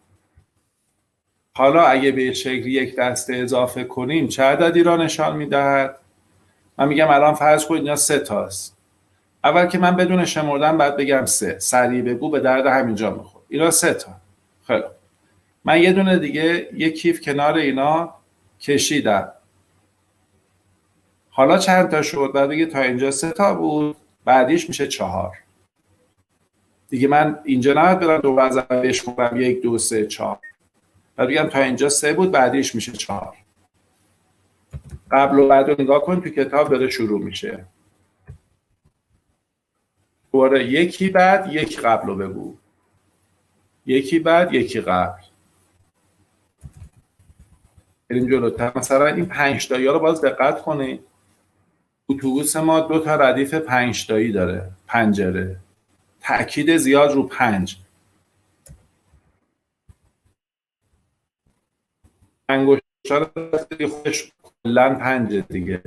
حالا اگه به شکل یک دسته اضافه کنیم چه عددی را نشان میدهد؟ من میگم الان فرض کنید اینا سه تاست. اول که من بدون شمردن بعد بگم سه. سریع بگو به درد همینجا میخورد. اینا سه تا. خیلی من یه دونه دیگه یک کیف کنار اینا کشیدم. حالا چند تا شد؟ بعد بگه تا اینجا سه تا بود، بعدیش میشه چهار. دیگه من اینجا نباید برم دو از اول بشمارم یک دو سه چهار. بعد بگم تا اینجا سه بود، بعدیش میشه چهار. قبل و بعد رو نگاه کن تو کتاب داره شروع میشه. دوباره یکی بعد یک قبل رو بگو. یکی بعد یکی قبل. بریم جلوتر. مثلا این پنج تایی ها رو باز دقت کنید. اتوبوس ما دو تا ردیف پنج تایی داره. پنجره. تأکید زیاد رو پنج. انگشتان خودش کلاً پنج دیگه.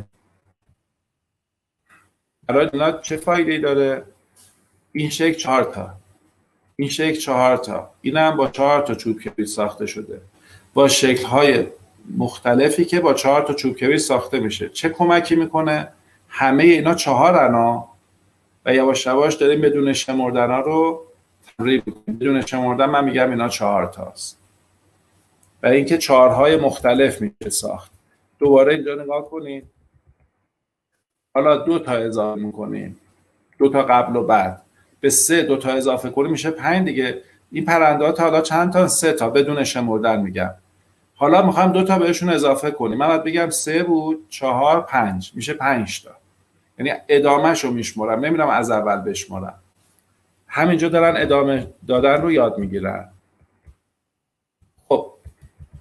برای اینا چه فایده‌ای داره؟ این شکل چهار تا. این شکل چهار تا. این هم با چهار تا چوب کبریت ساخته شده. با شکل‌های مختلفی که با چهار تا چوب کبریت ساخته میشه. چه کمکی میکنه؟ همه اینا چهارنا و یواش یواش داریم بدون شمردن ها رو تمرین میکنیم. بدون شمردن من میگم اینا چهار تاست. و اینکه چهارهای مختلف میشه ساخت. دوباره اینجا نگاه کنید. حالا دو تا اضافه میکنیم. دو تا قبل و بعد. به سه دو تا اضافه کنیم میشه پنج دیگه. این پرنده ها تا حالا چند تا؟ سه تا بدون شمردن میگم. حالا میخوام دو تا بهشون اضافه کنیم. من باید بگم سه بود، چهار، پنج. میشه پنج تا. یعنی ادامهش رو میشمارم. نمیرم از اول بشمارم. همینجا دارن ادامه دادن رو یاد میگیرن. خب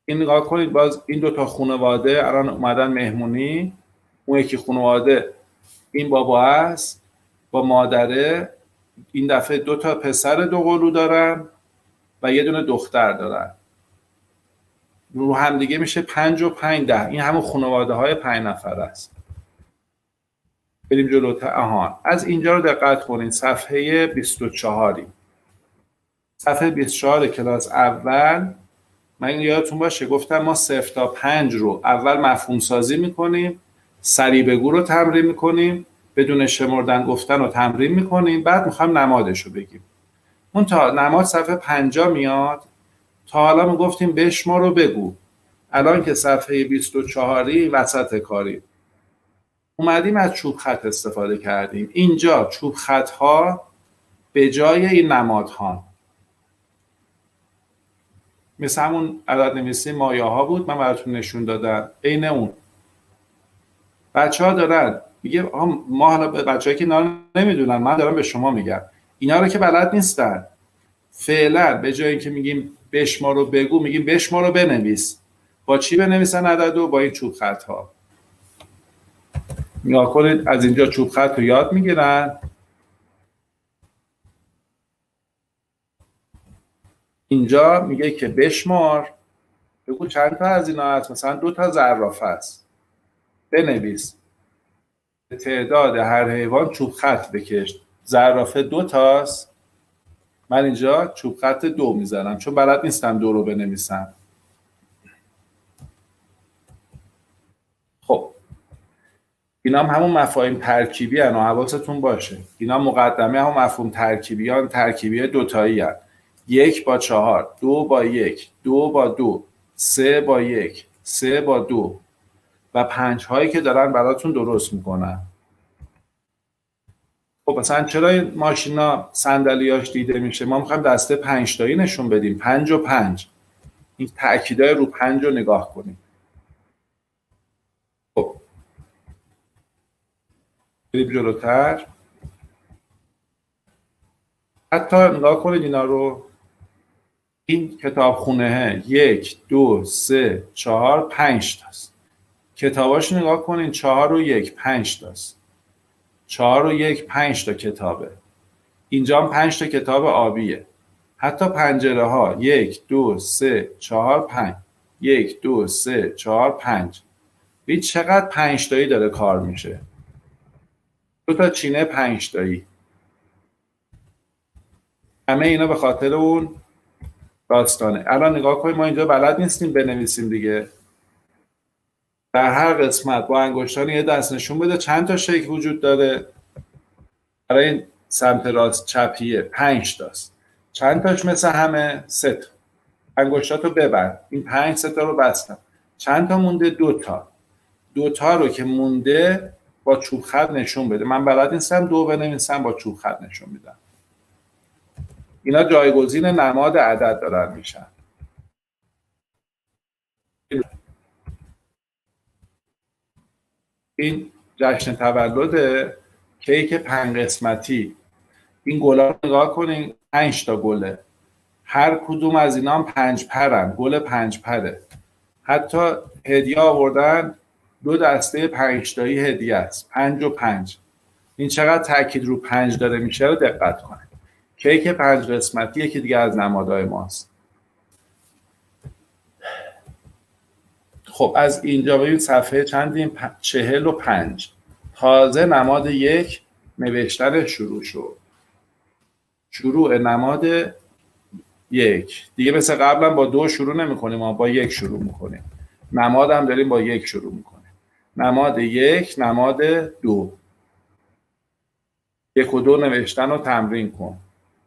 این نگاه کنید، باز این دو تا خانواده الان اومدن مهمونی. اون یکی خانواده این بابا است با مادره، این دفعه دو تا پسر دو قلو دارن و یه دونه دختر دارن. رو هم دیگه میشه پنج و پنج ده. این همون خانواده های پنج نفر است. بریم جلوتر. آها، از اینجا رو دقت کنید. صفحه بیست و چهار. صفحه بیست و چهار کلاس اول. من یادتون باشه گفتم ما صفر تا پنج رو اول مفهوم سازی میکنیم، سریع بگو رو تمرین میکنیم، بدون شمردن گفتن رو تمرین میکنیم، بعد میخوایم نمادش رو بگیم. اون تا نماد صفحه پنجاه میاد. تا حالا میگفتیم بشمار رو بگو. الان که صفحه بیست و چهار وسط کاری اومدیم از چوب خط استفاده کردیم. اینجا چوب خط ها به جای این نمادها، مثل همون عدد نویسی مایه ها بود من براتون نشون دادم، عین اون. بچه ها دارن میگه ما حالا بچه هایی که اینا رو نمیدونن، من دارم به شما میگم اینا رو که بلد نیستن، فعلا به جای اینکه میگیم بشمار رو بگو میگیم بشمار رو بنویس. با چی بنویسن عددو؟ با این چوب خط ها. نگاه کنید، از اینجا چوب خط رو یاد میگیرن. اینجا میگه که بشمار، بگو چند تا از اینا هست، مثلا دو تا زرافه است، بنویس تعداد هر حیوان چوب خط بکش. زرافه دو تاست، من اینجا چوب خط دو میزنم چون بلد نیستم دو رو بنویسم. خب اینا هم همون مفاهیم ترکیبی هن و حواستون باشه اینا مقدمه همون مفهوم ترکیبی هن. ترکیبی دوتایی هن. یک با چهار، دو با یک، دو با دو، سه با یک، سه با دو و پنج هایی که دارن براتون درست میکنن. خب مثلا چرا این ماشینا صندلیاش دیده میشه؟ ما میخوایم دسته پنج تایی نشون بدیم. پنج و پنج، این تأکیدای رو پنج رو نگاه کنیم. خب بریم جلوتر. حتی نگاه کنید اینا رو. این کتاب خونه یک، دو، سه، چهار، پنج تاست. کتاباش نگاه کنید، چهار و یک، پنج تاست. چهار و یک، پنج تا کتابه. اینجا هم پنج تا کتاب آبیه. حتی پنجره ها یک، دو، سه، چهار، پنج. یک، دو، سه، چهار، پنج. ببین چقدر پنج تایی داره کار میشه. دو تا چینه پنج تایی. همه اینا به خاطر اون داستانه. الان نگاه کنید، ما اینجا بلد نیستیم بنویسیم دیگه. در هر قسمت با انگشتان یه دست نشون بده چند تا شکل وجود داره. برای این سمت راست چپیه پنج تاست. چند تاش مثل همه؟ سه تا. انگشتاتو ببند. این پنج سه تا رو بستم. چند تا مونده؟ دو تا. دو تا رو که مونده با چوب خط نشون بده. من بلد نیستم دو بنویسم، با چوب خط نشون میدم. اینا جایگزین نماد عدد دارن میشن. این جشن تولد کیک پنج قسمتی. این گلا رو نگاه کنین، پنج تا گله. هر کدوم از اینا هم پنج پرن. گل پنج پره. حتی هدیه آوردن، دو دسته پنج تایی هدیه است. پنج و پنج. این چقدر تاکید رو پنج داره میشه رو دقت کنید. کیک پنج قسمتی یکی دیگه از نمادهای ماست. خب از اینجا ببین صفحه چندیم؟ چهل و پنج. تازه نماد یک نوشتن شروع شد. شروع نماد یک. دیگه مثل قبلا با دو شروع نمی کنیم، ما با یک شروع میکنیم. نماد هم داریم با یک شروع میکنیم. نماد یک، نماد دو. یک و دو نوشتن رو تمرین کن.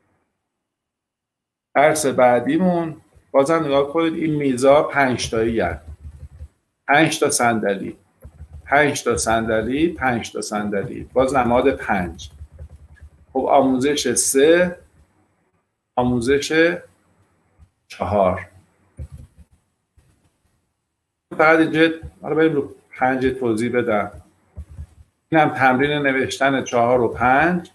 درس بعدیمون بازم نگاه کنید، این میزا پنج تایی هست. پنج تا صندلی، پنج تا صندلی، پنج تا صندلی. باز نماد پنج. خب آموزش سه، آموزش چهار. فقط اینجا حالا بریم رو پنج توضیح بدم. این هم تمرین نوشتن چهار و پنج.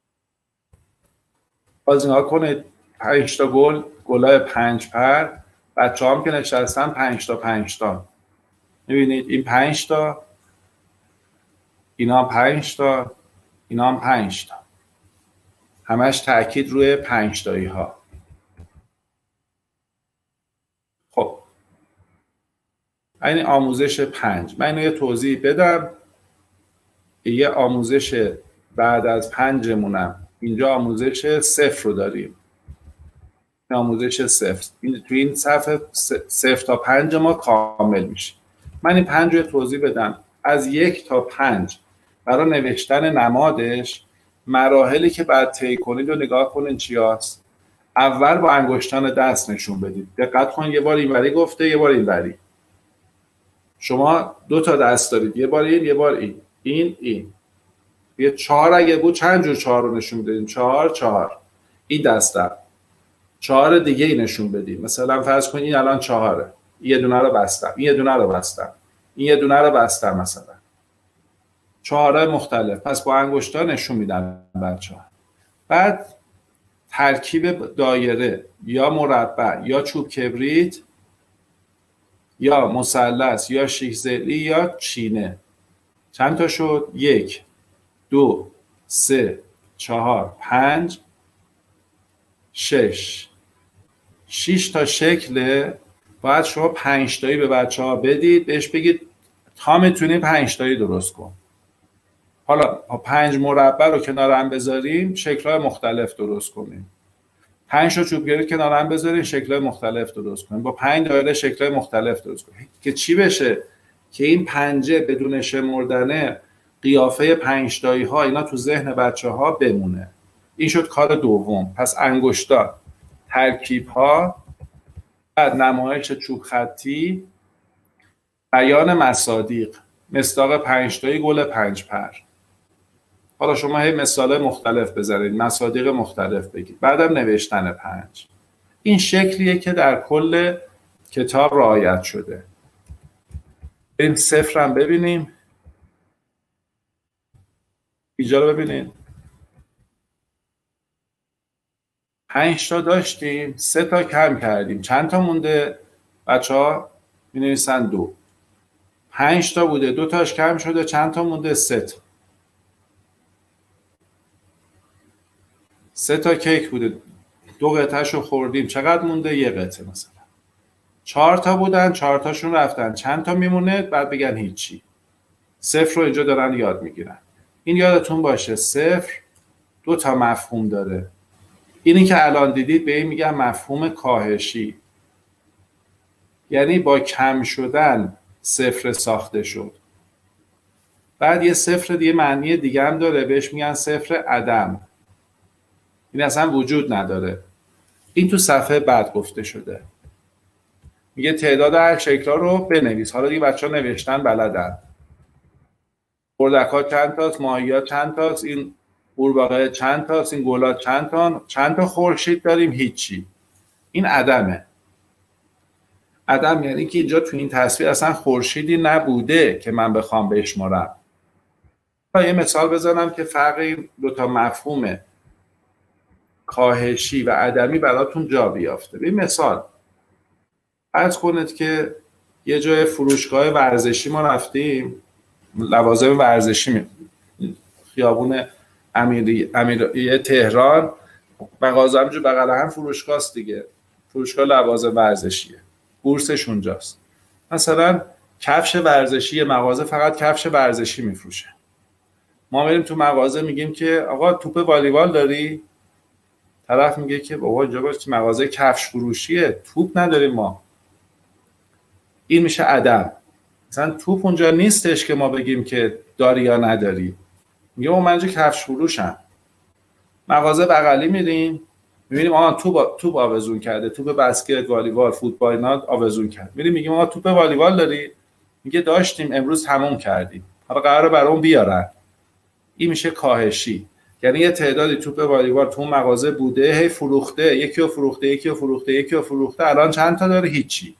باز نگاه کنید، پنج تا گل، گلای پنج پر بچه هم که نشستن پنج تا پنج تا، میبینید این پنج تا، اینا پنج تا، اینا هم پنج تا، همش تأکید روی پنج تایی ها. خب این آموزش پنج، من اینو یه توضیح بدم. یه آموزش بعد از پنجمونم، اینجا آموزش صفر رو داریم، آموزش صفر این تو این صفحه صفر تا پنج ما کامل میشه. من این پنج رو توضیح بدم. از یک تا پنج برای نوشتن نمادش مراحلی که بعد طی کنید رو نگاه کنید چی هست. اول با انگشتان دست نشون بدید. دقت کن، یه بار اینوری گفته، یه بار اینوری. شما دو تا دست دارید، یه بار این، یه بار این، این این. یه چهار اگه بود چند جور چهار رو نشون بدید؟ چهار چهار. این دستم. چهار دیگه ای نشون بدید. مثلا فرض کنید این الان چهاره. یه دونه رو بستم. این یه دونه رو بستم. این یه دونه رو بستم مثلا. چهاره مختلف. پس با انگشتان نشون میدن بچه‌ها. بعد ترکیب دایره یا مربع یا چوب کبریت یا مثلث یا شیش ضلعی یا چینه. چند تا شد؟ یک، دو، سه، چهار، پنج، شش. شش تا شکله. باید شما پنج تایی به بچه ها بدید، بهش بگید تا میتونی پنج تایی درست کن. حالا پنج مربع رو کنار هم بذاریم، شکل‌های مختلف درست کنیم. پنج تا چوب گرد کنار هم بذاریم، شکل‌های مختلف درست کنیم. با پنج دایره شکل‌های مختلف درست کنیم. که چی بشه؟ که این پنجه بدون شمردن قیافه پنج تایی ها اینا تو ذهن بچه ها بمونه. این شد کار دوم. پس انگشتان، ترکیب ها، بعد نمایش چوب خطی، بیان مصادیق، مصداق پنج تایی، گل پنج پر. حالا شما هی مثال مختلف بذارید، مصادیق مختلف بگید، بعدم نوشتن پنج. این شکلیه که در کل کتاب رعایت شده. این صفر هم ببینیم. اینجا رو ببینید. پنج تا داشتیم، سه تا کم کردیم. چند تا مونده؟ بچه ها می نویسن دو. پنج تا بوده، دو تاش کم شده، چند تا مونده؟ سه تا. سه تا کیک بوده، دو قطعه‌ش رو خوردیم، چقدر مونده؟ یه قطعه مثلا. چهار تا بودن، چهار تاشون رفتن، چند تا میمونه؟ بعد بگن هیچی. صفر رو اینجا دارن یاد میگیرن. این یادتون باشه صفر دو تا مفهوم داره. اینی که الان دیدید به این میگن مفهوم کاهشی، یعنی با کم شدن صفر ساخته شد. بعد یه صفر دیگه معنی دیگه هم داره، بهش میگن صفر عدم. این اصلا وجود نداره. این تو صفحه بعد گفته شده. میگه تعداد هر شکل‌ها رو بنویس. حالا دیگه بچه‌ها نوشتن بلدن. اردک‌ها چند تاست، ماهی‌ها چند تاست، این قورباغه چند تاست، این گلات چند تا، چند تا خورشید داریم؟ هیچی. این عدمه. عدم یعنی که اینجا تو این تصویر اصلا خورشیدی نبوده که من بخوام بشمارم. یه مثال بزنم که فرق این دو تا مفهوم کاهشی و عدمی براتون جا بیافته. این مثال فرض کنید که یه جای فروشگاه ورزشی ما رفتیم، لوازم ورزشی می... خیابون امیری امیریه تهران، مغازه همجور بغل هم فروشگاه است دیگه، فروشگاه لوازم ورزشیه، بورسش اونجاست. مثلا کفش ورزشی مغازه فقط کفش ورزشی میفروشه. ما میریم تو مغازه میگیم که آقا توپ والیبال داری؟ طرف میگه که بابا اینجا باشه مغازه کفش فروشیه، توپ نداریم ما. این میشه عدم. مثلا توپ اونجا نیستش که ما بگیم که داری یا نداری. میگه ما منجا کفش فروشم. مغازه بغلی میریم میبینیم آها توپ توپ آویزون کرده، توپ بسکت، والیبال، فوتبال اینا آویزون کرد. میریم میگیم آها توپ والیبال داری؟ میگه داشتیم امروز تموم کردیم. حالا قراره برام بیارن. این میشه کاهشی. یعنی یه تعدادی توپ والیبال تو مغازه بوده، هی فروخته، یکی رو فروخته، یکی رو فروخته، یکی رو فروخته، الان چند تا داره؟ هیچی.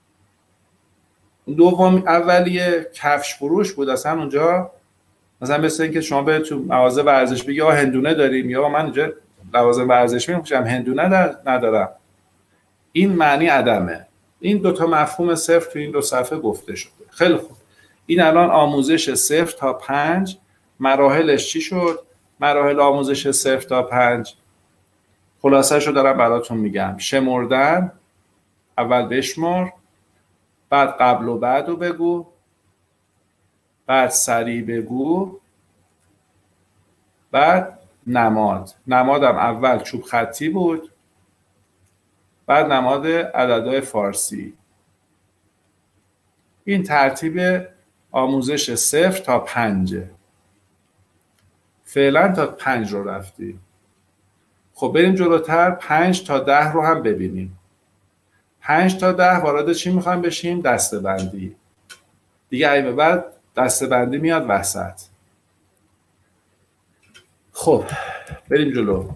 دوم اولیه کفش فروش بود، اصلا اونجا مثلا مثل اینکه شما به تو مغازه ورزش بگی آ هندونه داریم، یا من اینجا لوازم ورزشی میفروشم هندونه ندارم. این معنی عدمه. این دوتا مفهوم صفر تو این دو صفحه گفته شده. خیلی خوب، این الان آموزش صفر تا پنج. مراحلش چی شد؟ مراحل آموزش صفر تا پنج خلاصه شو دارم براتون میگم. شمردن، اول بشمر، بعد قبل و بعد رو بگو، بعد سریع بگو، بعد نماد. نمادم اول چوب خطی بود، بعد نماد عددهای فارسی. این ترتیب آموزش صفر تا پنجه. فعلا تا پنج رو رفتی. خب بریم جلوتر، پنج تا ده رو هم ببینیم. پنج تا ده وارد چی میخوایم بشیم؟ دسته بندی. دیگه ای به بعد دسته بندی میاد وسط. خب بریم جلو.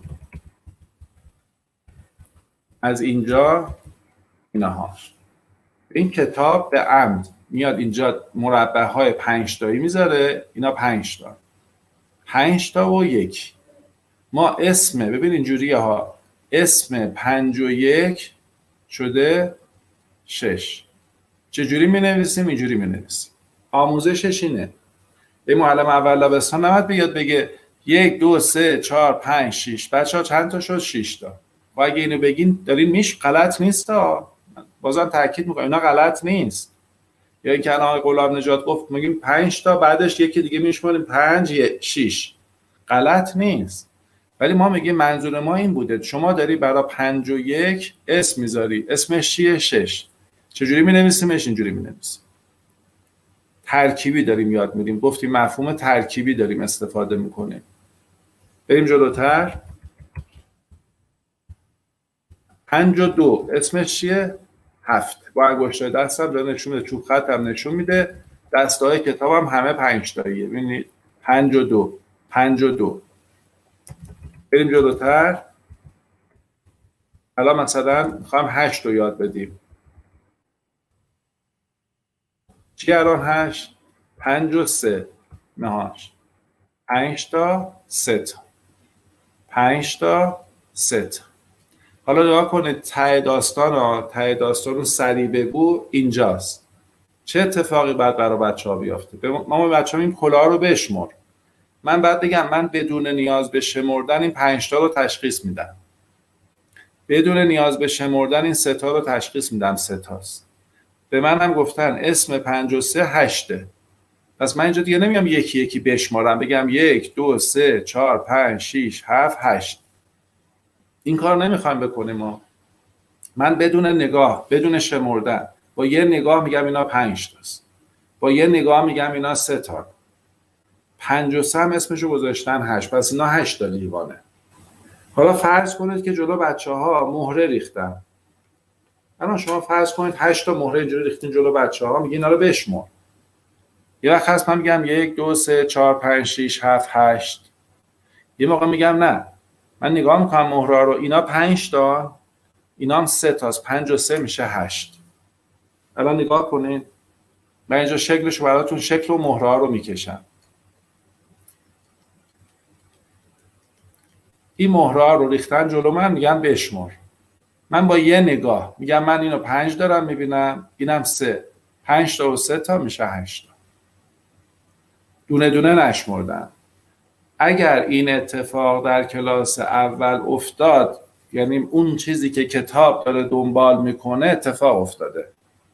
از اینجا اینها، این کتاب به عمد میاد اینجا مربع های پنج تایی میذاره، اینا پنج تا پنج تا و یک. ما اسم، ببین اینجوریه ها، اسم پنج و یک شده شش. چجوری می نویسیم؟ اینجوری می نویسیم. آموزشش اینه. یه معلم اول دبستان نمید بیاد بگه یک دو سه چهار پنج شیش. بچه ها چند تا شد؟ شیش تا. و اگه اینو بگین دارین میش غلط نیست ها. بازم تاکید میکنم اینا غلط نیست. یا اینکه الان آقای غلام نجات گفت میگیم پنج تا، بعدش یکی دیگه میشماریم پنج شیش. غلط نیست. ولی ما میگیم منظور ما این بوده شما داری برای پنج و یک اسم میذاری، اسمش چیه؟ شش. چجوری مینویسیمش؟ اینجوری مینویسیم. ترکیبی داریم یاد میدیم. گفتیم مفهوم ترکیبی داریم استفاده میکنیم. بریم جلوتر. پنج و دو اسمش چیه؟ هفت. با انگشتای دستم داره نشون میده، چوب خط هم نشون میده، دستای کتاب هم همه پنج تاییه. ببینید پنج و دو، پنج و دو. بریم جلوتر. الان مثلا میخوایم هشت رو یاد بدیم. چی الان هشت؟ پنج و سه نهاش. پنج تا سه تا. پنج تا سه تا. حالا نگاه کنید ته داستان ها، ته داستان رو سریع بگو اینجاست. چه اتفاقی بعد برای بچه ها بیافته؟ ما به بچه ها این کلاه رو بشمر. من بعد بگم من بدون نیاز به شمردن این پنج تا رو تشخیص میدم. بدون نیاز به شمردن این سه تا رو تشخیص میدم سه تاست. به من هم گفتن اسم پنج و سه هشته. پس من اینجا دیگه نمیام یکی یکی بشمارم بگم یک دو سه چهار پنج شیش هفت هشت. این کار نمیخوایم بکنیم ما. من بدون نگاه، بدون شمردن، با یه نگاه میگم اینا پنج تاست، با یه نگاه میگم اینا سه تا. پنج و سه هم اسمشو گذاشتن هشت، پس اینا هشت تا لیوانه. حالا فرض کنید که جلو بچه ها مهره ریختن. الان شما فرض کنید هشت تا مهره اینجوری ریختین جلو بچه ها، میگین اینا رو بشمر. یه وقت هست من میگم یک دو سه چهار پنج شیش هفت هشت. یه موقع میگم نه، من نگاه میکنم مهره رو، اینا پنج تا، اینا هم سه تاست، پنج و سه میشه هشت. الان نگاه کنید، من اینجا شکلش رو براتون، شکل و مهره رو میکشم. این مهره رو ریختن جلو من، میگم بشمر. من با یه نگاه میگم من اینو پنج دارم میبینم، اینم سه. پنج تا و سه تا میشه هشت تا. دونه دونه نشمردم. اگر این اتفاق در کلاس اول افتاد، یعنی اون چیزی که کتاب داره دنبال میکنه اتفاق افتاده.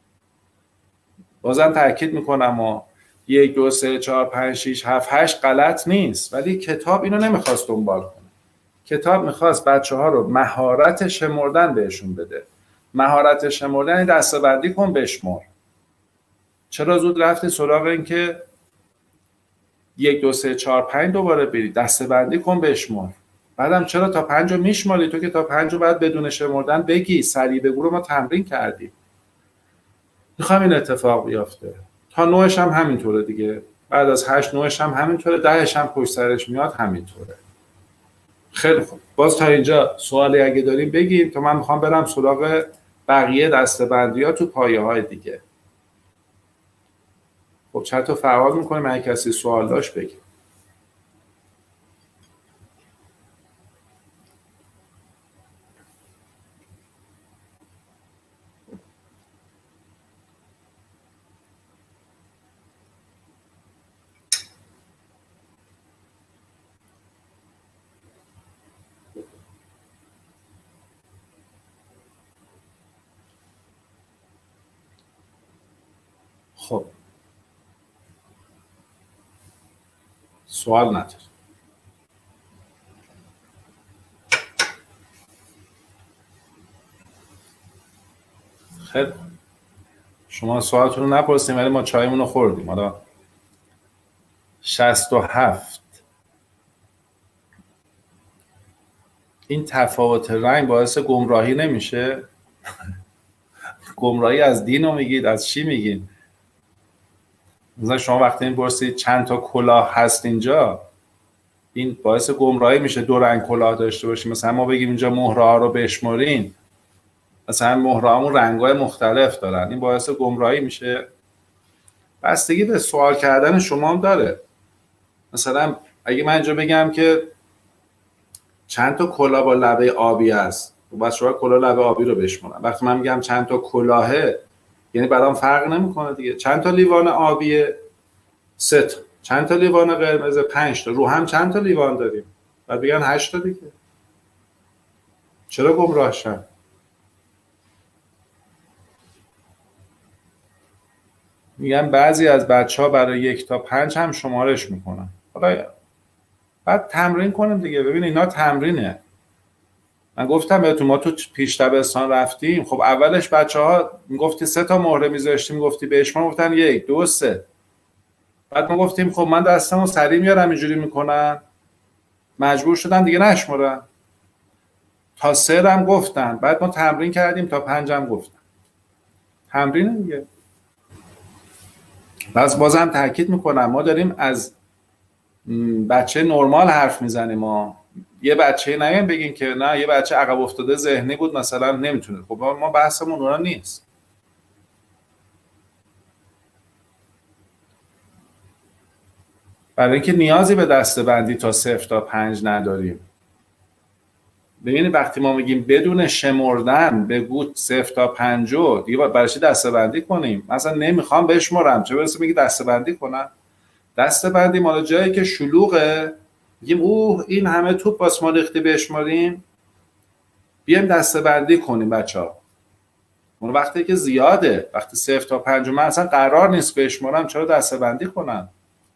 بازم تاکید میکنم و یک دو سه چهار پنج شیش هفت هشت غلط نیست، ولی کتاب اینو نمیخواست دنبال کنه. کتاب میخواست بچه ها رو مهارت شمردن بهشون بده. مهارت شمردن دسته‌بندی کن بشمر. چرا زود رفتی سراغ این که یک دو سه چهار پنج دوباره بری؟ دسته‌بندی کن بشمر. بعدم چرا تا پنج رو میشماری؟ تو که تا پنج رو باید بدون شمردن بگی. سریع بگو رو ما تمرین کردیم. میخوام این اتفاق بیفته. تا نوش هم همینطوره دیگه. بعد از هشت نوش هم همینطوره، دهش هم پشت سرش میاد همینطوره. خیلی خوب. باز تا اینجا سوالی اگه داریم بگیم تا من میخوام برم سراغ بقیه دسته‌بندی ها تو پایه های دیگه. خب چند تا فعال میکنیم، اگه کسی سوال داشت بگیم. خب سوال نداره. خیلی شما سوالتون رو نپرسیم ولی ما چایمون رو خوردیم. حالا شصت و هفت، این تفاوت رنگ باعث گمراهی نمیشه؟ گمراهی از دین رو میگید؟ از چی میگید؟ مثلا شما وقتی این پرسید چند تا کلاه هست اینجا، این باعث گمراهی میشه دو رنگ کلاه داشته باشیم؟ مثلا ما بگیم اینجا مهره ها رو بشمرین، مثلا مهره هامون رنگ‌های مختلف دارن، این باعث گمراهی میشه؟ بستگی به سوال کردن شما هم داره. مثلا اگه من اینجا بگم که چند تا کلاه با لبه آبی هست، بس شما کلاه لبه آبی رو بشمرن. وقتی من میگم چند تا کلاهه، یعنی برام فرق نمیکنه دیگه. چند تا لیوان آبیه؟ سه تا. چند تا لیوان قرمز؟ پنج تا. رو هم چند تا لیوان داریم؟ بعد بگن هشت تا دیگه. چرا گمراه شن؟ میگن بعضی از بچه‌ها برای یک تا پنج هم شمارش میکنن. حالا بعد تمرین کنیم دیگه. ببین اینا تمرینه. من گفتم بهتون ما تو پیش دبستان رفتیم، خب اولش بچه‌ها میگفتی سه تا مهره میذاشتیم، میگفتی بهش، ما گفتن یک دو سه. بعد ما گفتیم خب من دستمو سری میارم اینجوری میکنن، مجبور شدن دیگه نشمرن. تا سه هم گفتن، بعد ما تمرین کردیم تا پنج هم گفتن. تمرین دیگه. بس بازم تاکید میکنم ما داریم از بچه نرمال حرف میزنیم. ما یه بچه نگیم بگین که نه یه بچه عقب افتاده ذهنی بود مثلا نمیتونه. خب ما بحثمون اونا نیست. برای اینکه نیازی به دسته‌بندی تا صفر تا پنج نداریم. ببینید وقتی ما میگیم بدون شمردن بگو صفر تا پنجاه، دیگه برای چی دسته‌بندی کنیم؟ مثلا نمیخوام بشمرم، چه برسه میگی دسته‌بندی کنم؟ دسته‌بندی مال جایی که شلوغه، میگیم اوه این همه توپ واسه ما ریختی بشماریم، بیایم دسته‌بندی کنیم بچه‌ها. اون وقتی که زیاده، وقتی صفر تا پنج من اصلا قرار نیست بشمارم، چرا دسته‌بندی کنم؟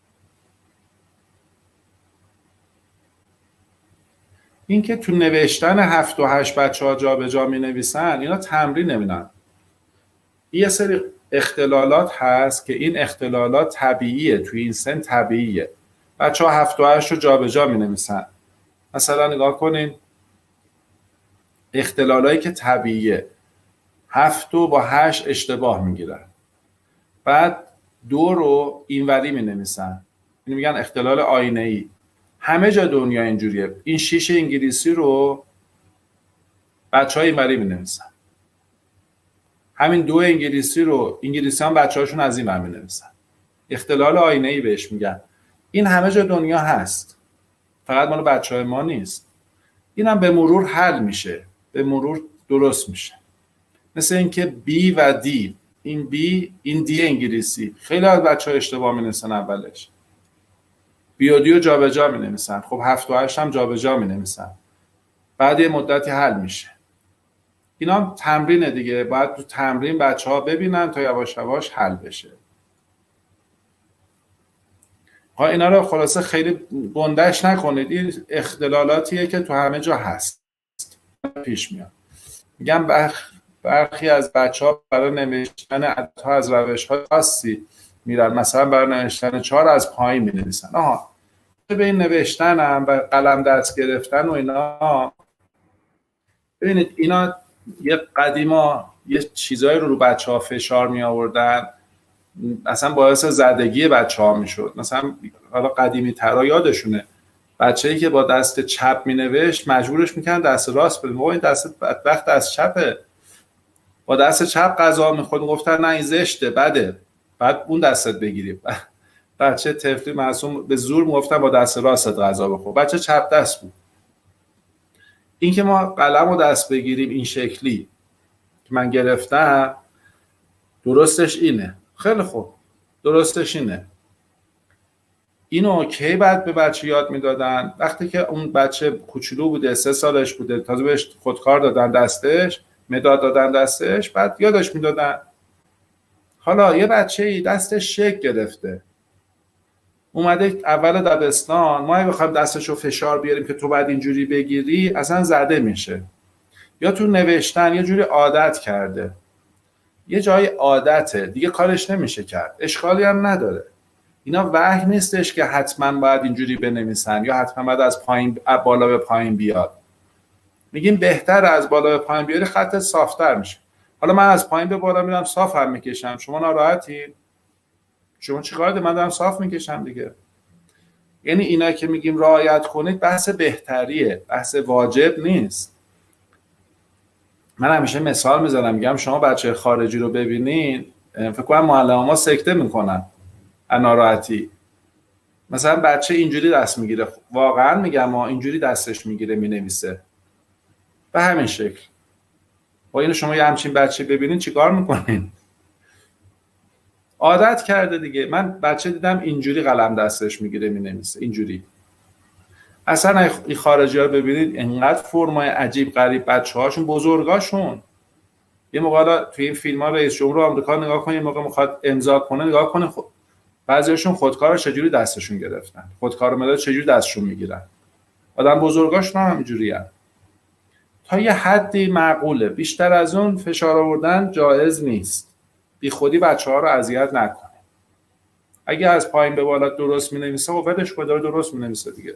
این که تو نوشتن هفت و هشت بچه‌ها جا به جا می‌نویسن، اینا تمرین نمی‌بینن. یه سری اختلالات هست که این اختلالات طبیعیه، توی این سن طبیعیه. بچه‌ها هفت و هشت رو جا به جا می‌نویسن. مثلا نگاه کنین اختلالایی که طبیعیه، هفت رو با هشت اشتباه می‌گیرن. بعد دو رو اینوری می‌نویسن. اینو میگن اختلال آینه‌ای. همه جا دنیا اینجوریه. این شیش انگلیسی رو بچه‌ها اینوری می‌نویسن. همین دو انگلیسی رو انگلیسی هم بچه‌هاشون از این ور می‌نویسن. اختلال آینه‌ای بهش میگن. این همه جا دنیا هست. فقط مال بچه‌های ما نیست. اینم به مرور حل میشه. به مرور درست میشه. مثل اینکه بی و دی، این بی این دی انگلیسی، خیلی از بچه‌ها اشتباه می‌نویسن اولش. بی و دی رو جابجا می‌نویسن. خب هفت و هشت هم جابجا می‌نویسن. بعد یه مدتی حل میشه. اینا هم تمرینه دیگه. باید تو تمرین بچه‌ها ببینن تا یواش یواش حل بشه. ها اینا رو خلاصه خیلی گندش نکنید. این اختلالاتیه که تو همه جا هست. پیش میاد. میگم برخ برخی از بچه‌ها برای نوشتن عددها از روش‌های خاصی میرن. مثلا برای نوشتن چهار از پایین می‌نویسن. آها به این نوشتن هم و قلم دست گرفتن و اینا، ببینید اینا یه قدیما یه چیزایی رو رو بچه‌ها فشار می آوردن، اصلا باعث زدگی بچه‌ها میشد. مثلا حالا قدیمی ترا یادشونه بچه‌ای که با دست چپ می نوشت مجبورش میکنن دست راست بده. بابا این دست بدبخت دست چپه، با دست چپ غذا میخورد، گفتن نه این زشته بده، بعد اون دستت بگیری. بچه طفلی معصوم به زور میگفتن با دست راستت غذا بخور، بچه چپ دست بود. این که ما قلم رو دست بگیریم این شکلی که من گرفتم، درستش اینه. خیلی خوب، درستش اینه. اینو کی بعد به بچه یاد میدادن؟ وقتی که اون بچه کوچولو بوده، سه سالش بوده، تازه بهش خودکار دادن دستش، مداد دادن دستش، بعد یادش میدادن. حالا یه بچه‌ای دستش شک گرفته، اومده اول دبستان، ما اگه بخوایم دستشو فشار بیاریم که تو باید اینجوری بگیری، اصلا زده میشه. یا تو نوشتن یه جوری عادت کرده، یه جای عادته دیگه، کارش نمیشه کرد، اشکالی هم نداره. اینا وحی نیستش که حتما باید اینجوری بنویسن یا حتما باید از پایین بالا به پایین بیاد. میگیم بهتر از بالا به پایین بیاری، خطت صافتر میشه. حالا من از پایین به بالا میرم صاف هم میکشم، شما ناراحتی؟ شما چیکار دارید؟ من دارم صاف میکشم دیگه. یعنی اینا که میگیم رعایت کنید بحث بهتریه، بحث واجب نیست. من همیشه مثال میزنم، میگم شما بچه خارجی رو ببینید، فکر کنم معلم ما سکته میکنن از ناراحتی. مثلا بچه اینجوری دست میگیره، واقعا میگم ما اینجوری دستش میگیره مینویسه به همین شکل. با اینو شما یه همچین بچه ببینید چیکار میکنین؟ عادت کرده دیگه. من بچه دیدم اینجوری قلم دستش میگیره مینویسه، اینجوری. اصلا این خارجی ها ببینید انقدر فرمای عجیب غریب، بچه هاشون بزرگاشون. یه موقع توی این فیلم ها رئیس جمهور آمریکا نگاه کنید، یه موقع میخواد امضا کنه نگاه کنه، خب بعضیاشون خودکار چجوری دستشون گرفتن، خودکار مداد چجوری دستشون میگیرن. آدم بزرگاشون هم همینجوریه. تا یه حدی معقوله، بیشتر از اون فشار آوردن جایز نیست. بی خودی بچه‌ها رو اذیت نکنه. اگه از پایین به بالا درست می‌نویسه، خب ولش کن، داره درست می‌نویسه دیگه.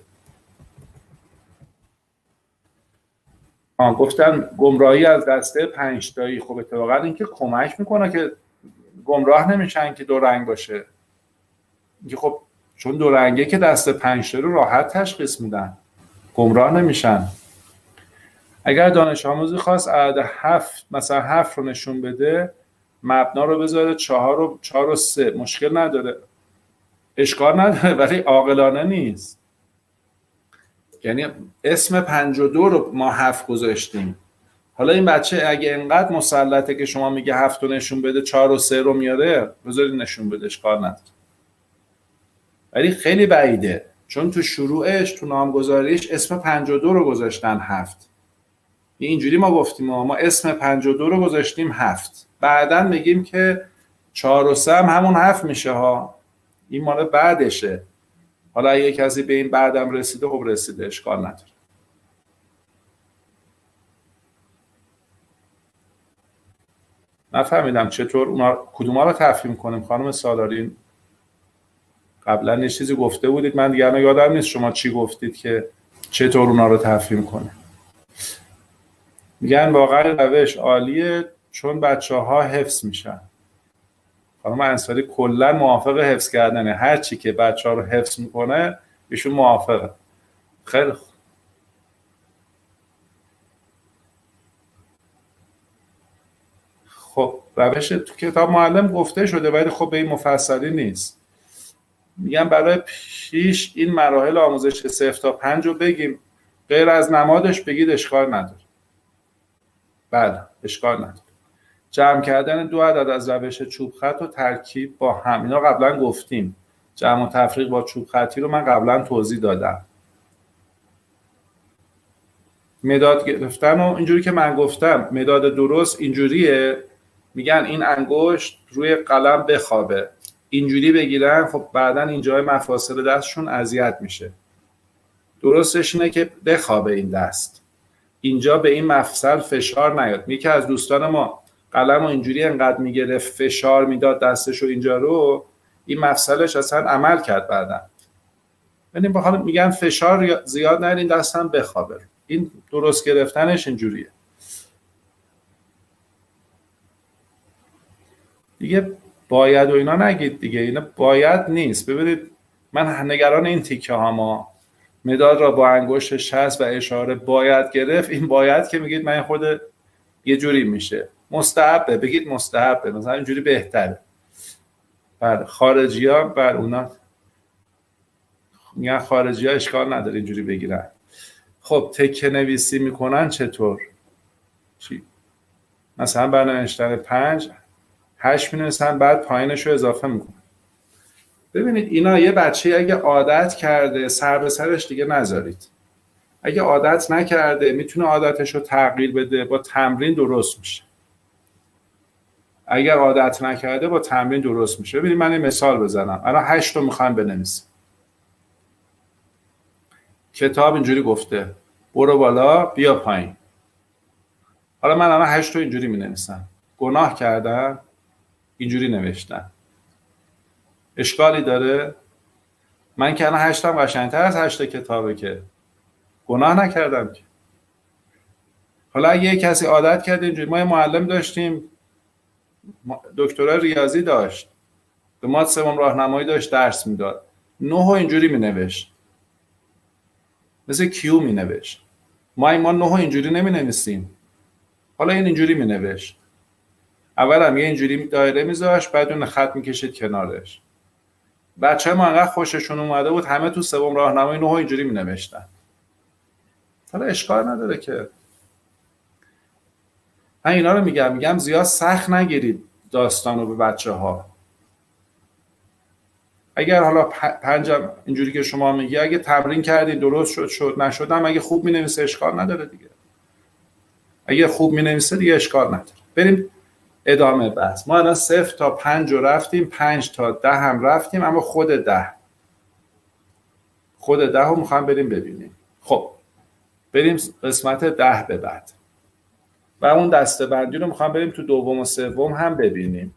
آن گفتن گمراهی از دسته پنج تایی. خب اتفاقا این که کمک میکنه که گمراه نمیشن که دو رنگ باشه. اینکه خب چون دو رنگه که دسته پنج تایی رو راحت تشخیص میدن، گمراه نمیشن. اگر دانش آموزی خواست عدد هفت مثلا هفت رو نشون بده، مبنا رو بذاره چهار و چهار و سه، مشکل نداره، اشکال نداره، ولی عاقلانه نیست. یعنی اسم پنج و دو رو ما هفت گذاشتیم. حالا این بچه اگه انقدر مسلطه که شما میگه هفت رو نشون بده، چهار و سه رو میاره، بذارید نشون بده، اشکال نداره. ولی خیلی بعیده، چون تو شروعش تو نامگذاریش اسم پنج و دو رو گذاشتن هفت. اینجوری ما گفتیم ما اسم پنج و دو رو گذاشتیم هفت، بعداً میگیم که چهار و سه هم همون هفت میشه ها. این مال بعدشه. حالا اگه کسی به این بعدم رسیده، خب رسیده، اشکال نداره. نفهمیدم چطور اونا کدوما رو تفهیم کنیم خانم سالارین. قبلا یه چیزی گفته بودید، من دیگه الان یادم نیست شما چی گفتید که چطور اونا رو تفهیم کنیم. میگن واقعا روش عالیه چون بچه‌ها حفظ میشن. خانم انصاری کلا موافق حفظ کردنه، هر چی که بچه‌ها رو حفظ میکنه ایشون موافقه. خیلی خوب. خب روش تو کتاب معلم گفته شده، ولی خب به این مفصلی نیست. میگم برای پیش این مراحل آموزش صفر تا پنج رو بگیم، غیر از نمادش بگید اشکال نداره. بله اشکال نداره. جمع کردن دو عدد از روش چوب خط و ترکیب با هم، اینا قبلا گفتیم. جمع و تفریق با چوب خطی رو من قبلا توضیح دادم. مداد گرفتن و اینجوری که من گفتم، مداد درست اینجوریه، میگن این انگشت روی قلم بخوابه، اینجوری بگیرن، خب بعدن اینجای مفاصل دستشون اذیت میشه. درستش اینه که بخوابه این دست، اینجا به این مفصل فشار نیاد. یکی از دوستان ما قلم رو اینجوری انقدر میگرفت فشار میداد دستشو اینجا رو، این مفصلش اصلا عمل کرد بعدن. یعنی بخاطر میگن فشار زیاد نیارین دستم بخوابه. این درست گرفتنش اینجوریه. دیگه باید و اینا نگید دیگه، اینا باید نیست. ببینید من نگران این تیکه ها، ما مداد را با انگشت شست و اشاره باید گرفت، این باید که میگید من خود یه جوری میشه، مستحبه بگید مستحبه، مثلا اینجوری بهتره. بله خارجی ها بر اونا میگن خارجی ها اشکال نداره اینجوری بگیرن. خب تکه نویسی میکنن چطور؟ چی؟ مثلا بر نوشتن پنج هشت مینویسن، بعد پایینش رو اضافه میکنن. ببینید اینا یه بچه اگه عادت کرده سر به سرش دیگه نذارید. اگه عادت نکرده میتونه عادتش رو تغییر بده، با تمرین درست میشه. اگر عادت نکرده با تمرین درست میشه. ببینید من این مثال بزنم. الان هشت رو میخوایم بنویسیم. کتاب اینجوری گفته برو بالا بیا پایین. حالا من الان هشت رو اینجوری مینویسم. گناه کردم؟ اینجوری نوشتم. اشکالی داره؟ من که الان هشتم قشنگتر از هشت کتابه که گناه نکردم که. حالا اگه یک کسی عادت کرده اینجوری، ما یه معلم داشتیم دکترای ریاضی داشت به ما سوم راهنمایی داشت درس میداد، نه رو اینجوری مینوشت مثل کیو مینوشت. ما این ما نه رو اینجوری نمینویسیم. حالا این اینجوری مینوشت. اول هم یه اینجوری دایره میذاشت بعد اون خط میکشید کنارش. بچه ما انقدر خوششون اومده بود همه تو سوم راهنمایی نه رو اینجوری مینوشتن. حالا اشکال نداره که. من اینا رو میگم میگم زیاد سخت نگیرید داستان رو به بچه ها. اگر حالا پنجم اینجوری که شما میگی اگه تمرین کردی درست شد شد نشدم اگه خوب مینویسه اشکال نداره دیگه. اگه خوب مینویسه دیگه اشکال نداره. بریم ادامه بحث. ما الان صفر تا پنج رو رفتیم، پنج تا ده هم رفتیم، اما خود ده خود ده رو میخوام بریم ببینیم. خب بریم قسمت ده به بعد و اون دسته بندی رو میخوام بریم تو دوم و سوم هم ببینیم.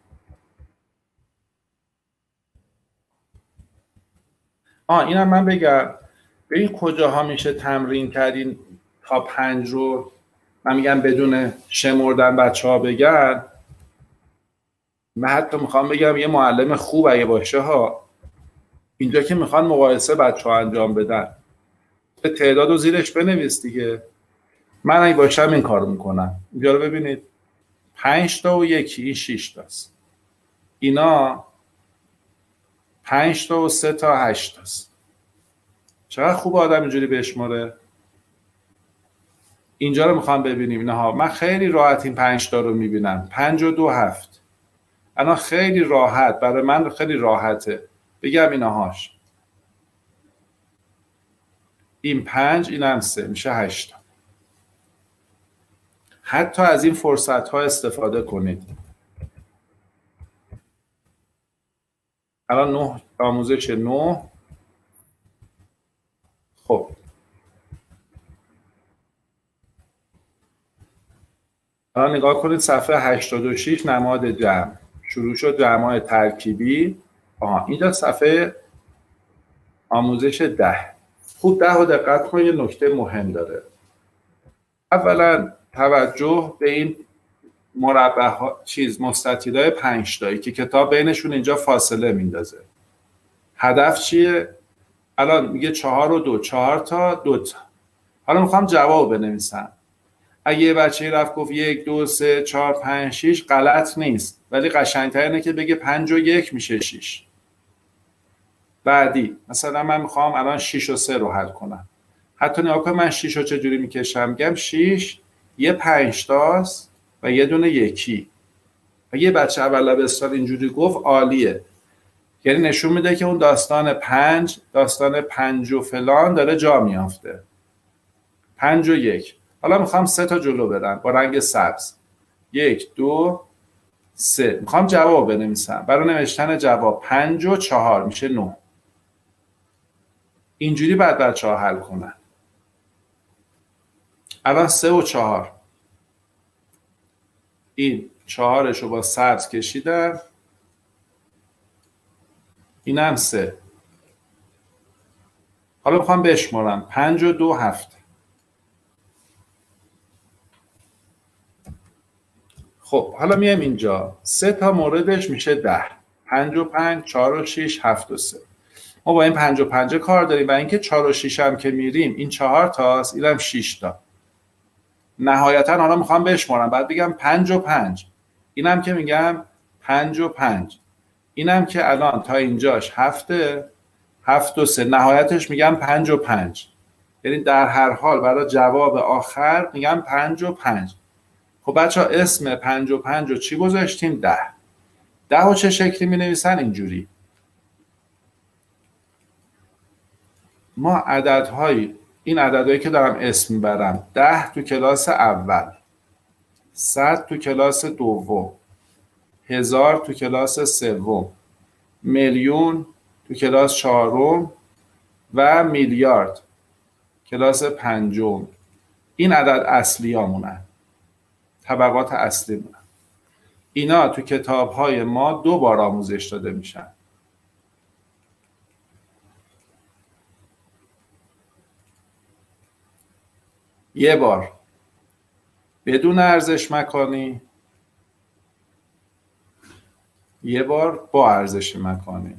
آه اینم من بگم به این کجاها میشه تمرین کردین تا پنج رو من میگم بدون شمردن بچه ها بگن. من حتی میخوام بگم یه معلم خوب اگه باشه ها اینجا که میخوان مقایسه بچه ها انجام بدن به تعداد و زیرش بنویس دیگه. من اگه باشم این کارو میکنم. اینجا رو ببینید پنج تا و یکی این شیش تاست. اینا پنج تا و سه تا هشت تاست. چقدر خوب آدم اینجوری بشماره. اینجا رو میخوام ببینیم. اینها من خیلی راحت این پنج تا رو میبینم. پنج و دو هفت. الان خیلی راحت برای من خیلی راحته بگم اینهاش. این پنج این هم سه میشه هشت. حتی از این فرصت ها استفاده کنید. الان نه آموزش نه. خب الان نگاه کنید صفحه هشتاد و شش نماد جمع شروع شد. جمع‌های ترکیبی. آها اینجا صفحه آموزش ده. خوب ده رو دقت کنید. یه نکته مهم داره. اولا توجه به این مربع ها چیز مستطیل‌های پنج تایی که کتاب بینشون اینجا فاصله میندازه. هدف چیه؟ الان میگه چهار و دو، چهار تا دو تا. حالا میخوام جواب بنویسم. اگه یه بچه رفت گفت یک دو سه چهار پنج شیش غلط نیست، ولی قشنگتر اینه که بگه پنج و یک میشه شیش. بعدی مثلا من میخوام الان شیش و سه رو حل کنم. حتی نگاه کن من شیش رو چجوری میکشم. میگم شیش یه پنج تاست و یه دونه یکی. اگه یه بچه اول دبستان اینجوری گفت عالیه. یعنی نشون میده که اون داستان پنج داستان پنج و فلان داره جا میافته. پنج و یک. حالا میخوام سه تا جلو برم با رنگ سبز. یک دو سه. میخوام جواب بنویسم. برای نوشتن جواب پنج و چهار میشه نه. اینجوری بعد بچه ها حل کنن. الان سه و چهار. این چهارش رو با سبز کشیدم. این هم سه. حالا میخوام بشمارم. پنج و دو هفت. خب حالا میام اینجا. سه تا موردش میشه ده. پنج و پنج، چهار و شیش، هفت و سه. ما با این پنج و پنج کار داریم و اینکه چهار و شیش هم که میریم این چهار تاست، اینم شیش تا. نهایتا حالا میخوام بشمارم. بعد بگم پنج و پنج. اینم که میگم پنج و پنج. اینم که الان تا اینجاش هفته، هفت و سه. نهایتش میگم پنج و پنج. یعنی در هر حال برای جواب آخر میگم پنج و پنج. خب بچه ها اسم پنج و پنج رو چی گذاشتیم؟ ده. ده و چه شکلی می نویسن؟ اینجوری. ما عددهایی این عددهایی که دارم اسم میبرم ده تو کلاس اول، صد تو کلاس دوم، هزار تو کلاس سوم، میلیون تو کلاس چهارم و میلیارد کلاس پنجم. این عدد اصلی همونن، طبقات اصلی مونن. اینا تو کتاب های ما دو بار آموزش داده میشن. یه بار بدون ارزش مکانی، یه بار با ارزش مکانی.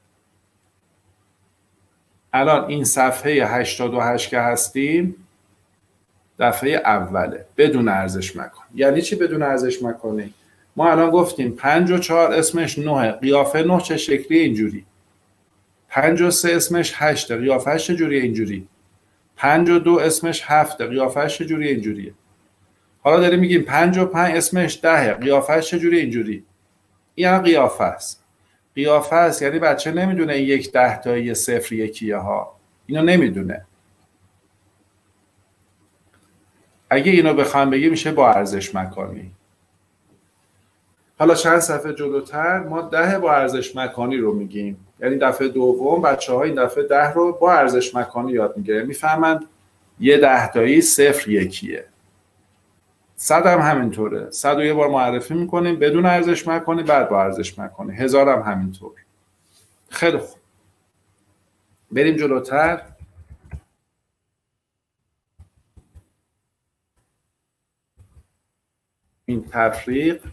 الان این صفحه هشتاد و هشت که هستیم دفعه اوله، بدون ارزش مکانی. یعنی چی بدون ارزش مکانی؟ ما الان گفتیم پنج و چهار اسمش نه، قیافه نه چه شکلی اینجوری. پنج و سه اسمش هشت، قیافهش چجوری اینجوری. پنج و دو اسمش هفت، قیافهش چجوری اینجوریه. حالا داریم میگیم پنج و پنج اسمش ده، قیافهش چجوری اینجوری. این یعنی قیافه است. قیافه است یعنی بچه نمیدونه این یک ده تایی صفر یکیه ها، اینو نمیدونه. اگه اینو بخوام بگی میشه با ارزش مکانی. حالا چند صفحه جلوتر ما ده با ارزش مکانی رو میگیم. یعنی دفعه دوم بچه ها این دفعه ده رو با ارزش مکانی یاد میگیرن، میفهمن یه ده تایی صفر یکیه. صد هم همینطوره، صد و یه بار معرفی میکنیم بدون ارزش مکانی، بعد با ارزش مکانی. هزار هم همینطور. خیلی خوب، بریم جلوتر. این تفریق.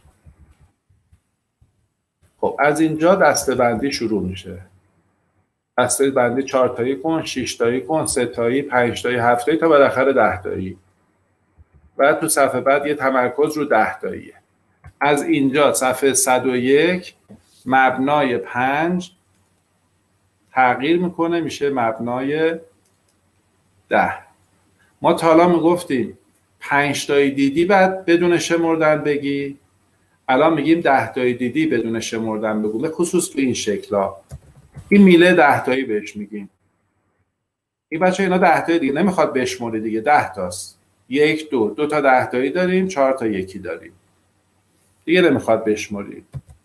خب از اینجا دسته بندی شروع میشه. دسته بندی چهار تایی کن، شش تایی کن، سه تایی، پنج تایی، هفت تایی تا بالاخره ده تایی. بعد تو صفحه بعد یه تمرکز رو ده تاییه. از اینجا صفحه صد و یک مبنای پنج تغییر میکنه میشه مبنای ده. ما تا حالا میگفتیم پنج تایی دیدی بعد بدون شمردن بگی، الان میگیم ده تایی دیدی بدون شمردن بگو، به خصوص تو این شکلا. این میله ده تایی بهش میگیم. این بچه اینا ده تایی دیگه نمیخواد بشموری دیگه، ده تاست. یک دو دو تا ده تایی داریم، چهار تا یکی داریم دیگه نمیخواد بشموری.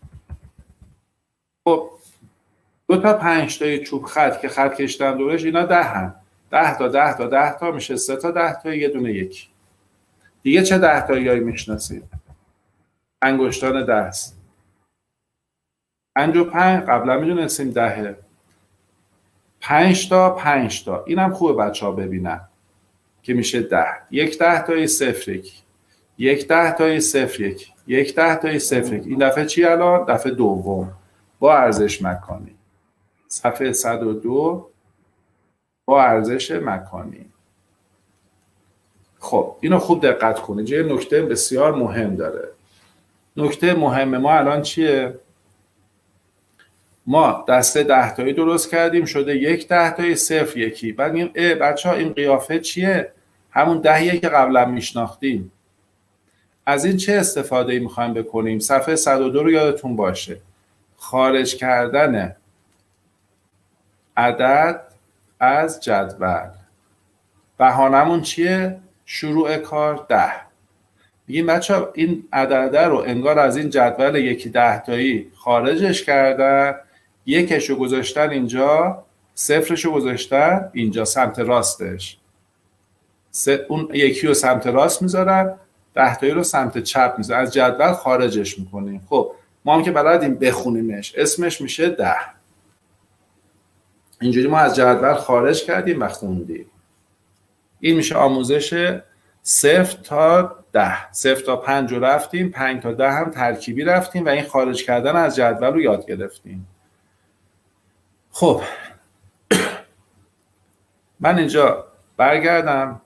خب دو تا پنج تایی چوب خط که خط کشیدن دورش اینا ده هم. ده تا ده تا ده تا میشه سه تا ده تایی، یه دونه یکی. دیگه چه ده تایی هایی میشناسید؟ انگشتان دست. پنج و پنج قبلا میدونستیم دهه. پنج تا پنج تا اینم خوبه بچه ها ببینن که میشه ده. یک ده تایی صفر یک، یک ده تایی صفر یک، یک ده تایی صفر یک. این دفعه چی الان؟ دفعه دوم با ارزش مکانی. صفحه صد و دو با ارزش مکانی. خب اینو خوب دقت کنید، یه نکته بسیار مهم داره. نکته مهم ما الان چیه؟ ما دسته ده تایی درست کردیم شده یک ده تایی صفر یکی. بعد میگیم اه بچه ها این قیافه چیه؟ همون دهیه که قبلا میشناختیم. از این چه استفاده ای میخوایم بکنیم؟ صفحه صد و دو رو یادتون باشه، خارج کردن عدد از جدول. بهانمون چیه؟ شروع کار ده. میگیم بچه ها این عدد رو انگار از این جدول یکی ده تایی خارجش کردن، یکش رو گذاشتن اینجا، صفرش رو گذاشتن اینجا سمت راستش. اون یکی رو سمت راست میذارن، ده تایی رو سمت چپ میذارن، از جدول خارجش میکنیم. خب ما هم که بلدیم بخونیمش، اسمش میشه ده. اینجوری ما از جدول خارج کردیم و خوندیم. این میشه آموزش صفر تا ده. صفر تا پنج رو رفتیم، پنج تا ده هم ترکیبی رفتیم و این خارج کردن از جدول رو یاد گرفتیم. خب من اینجا برگردم،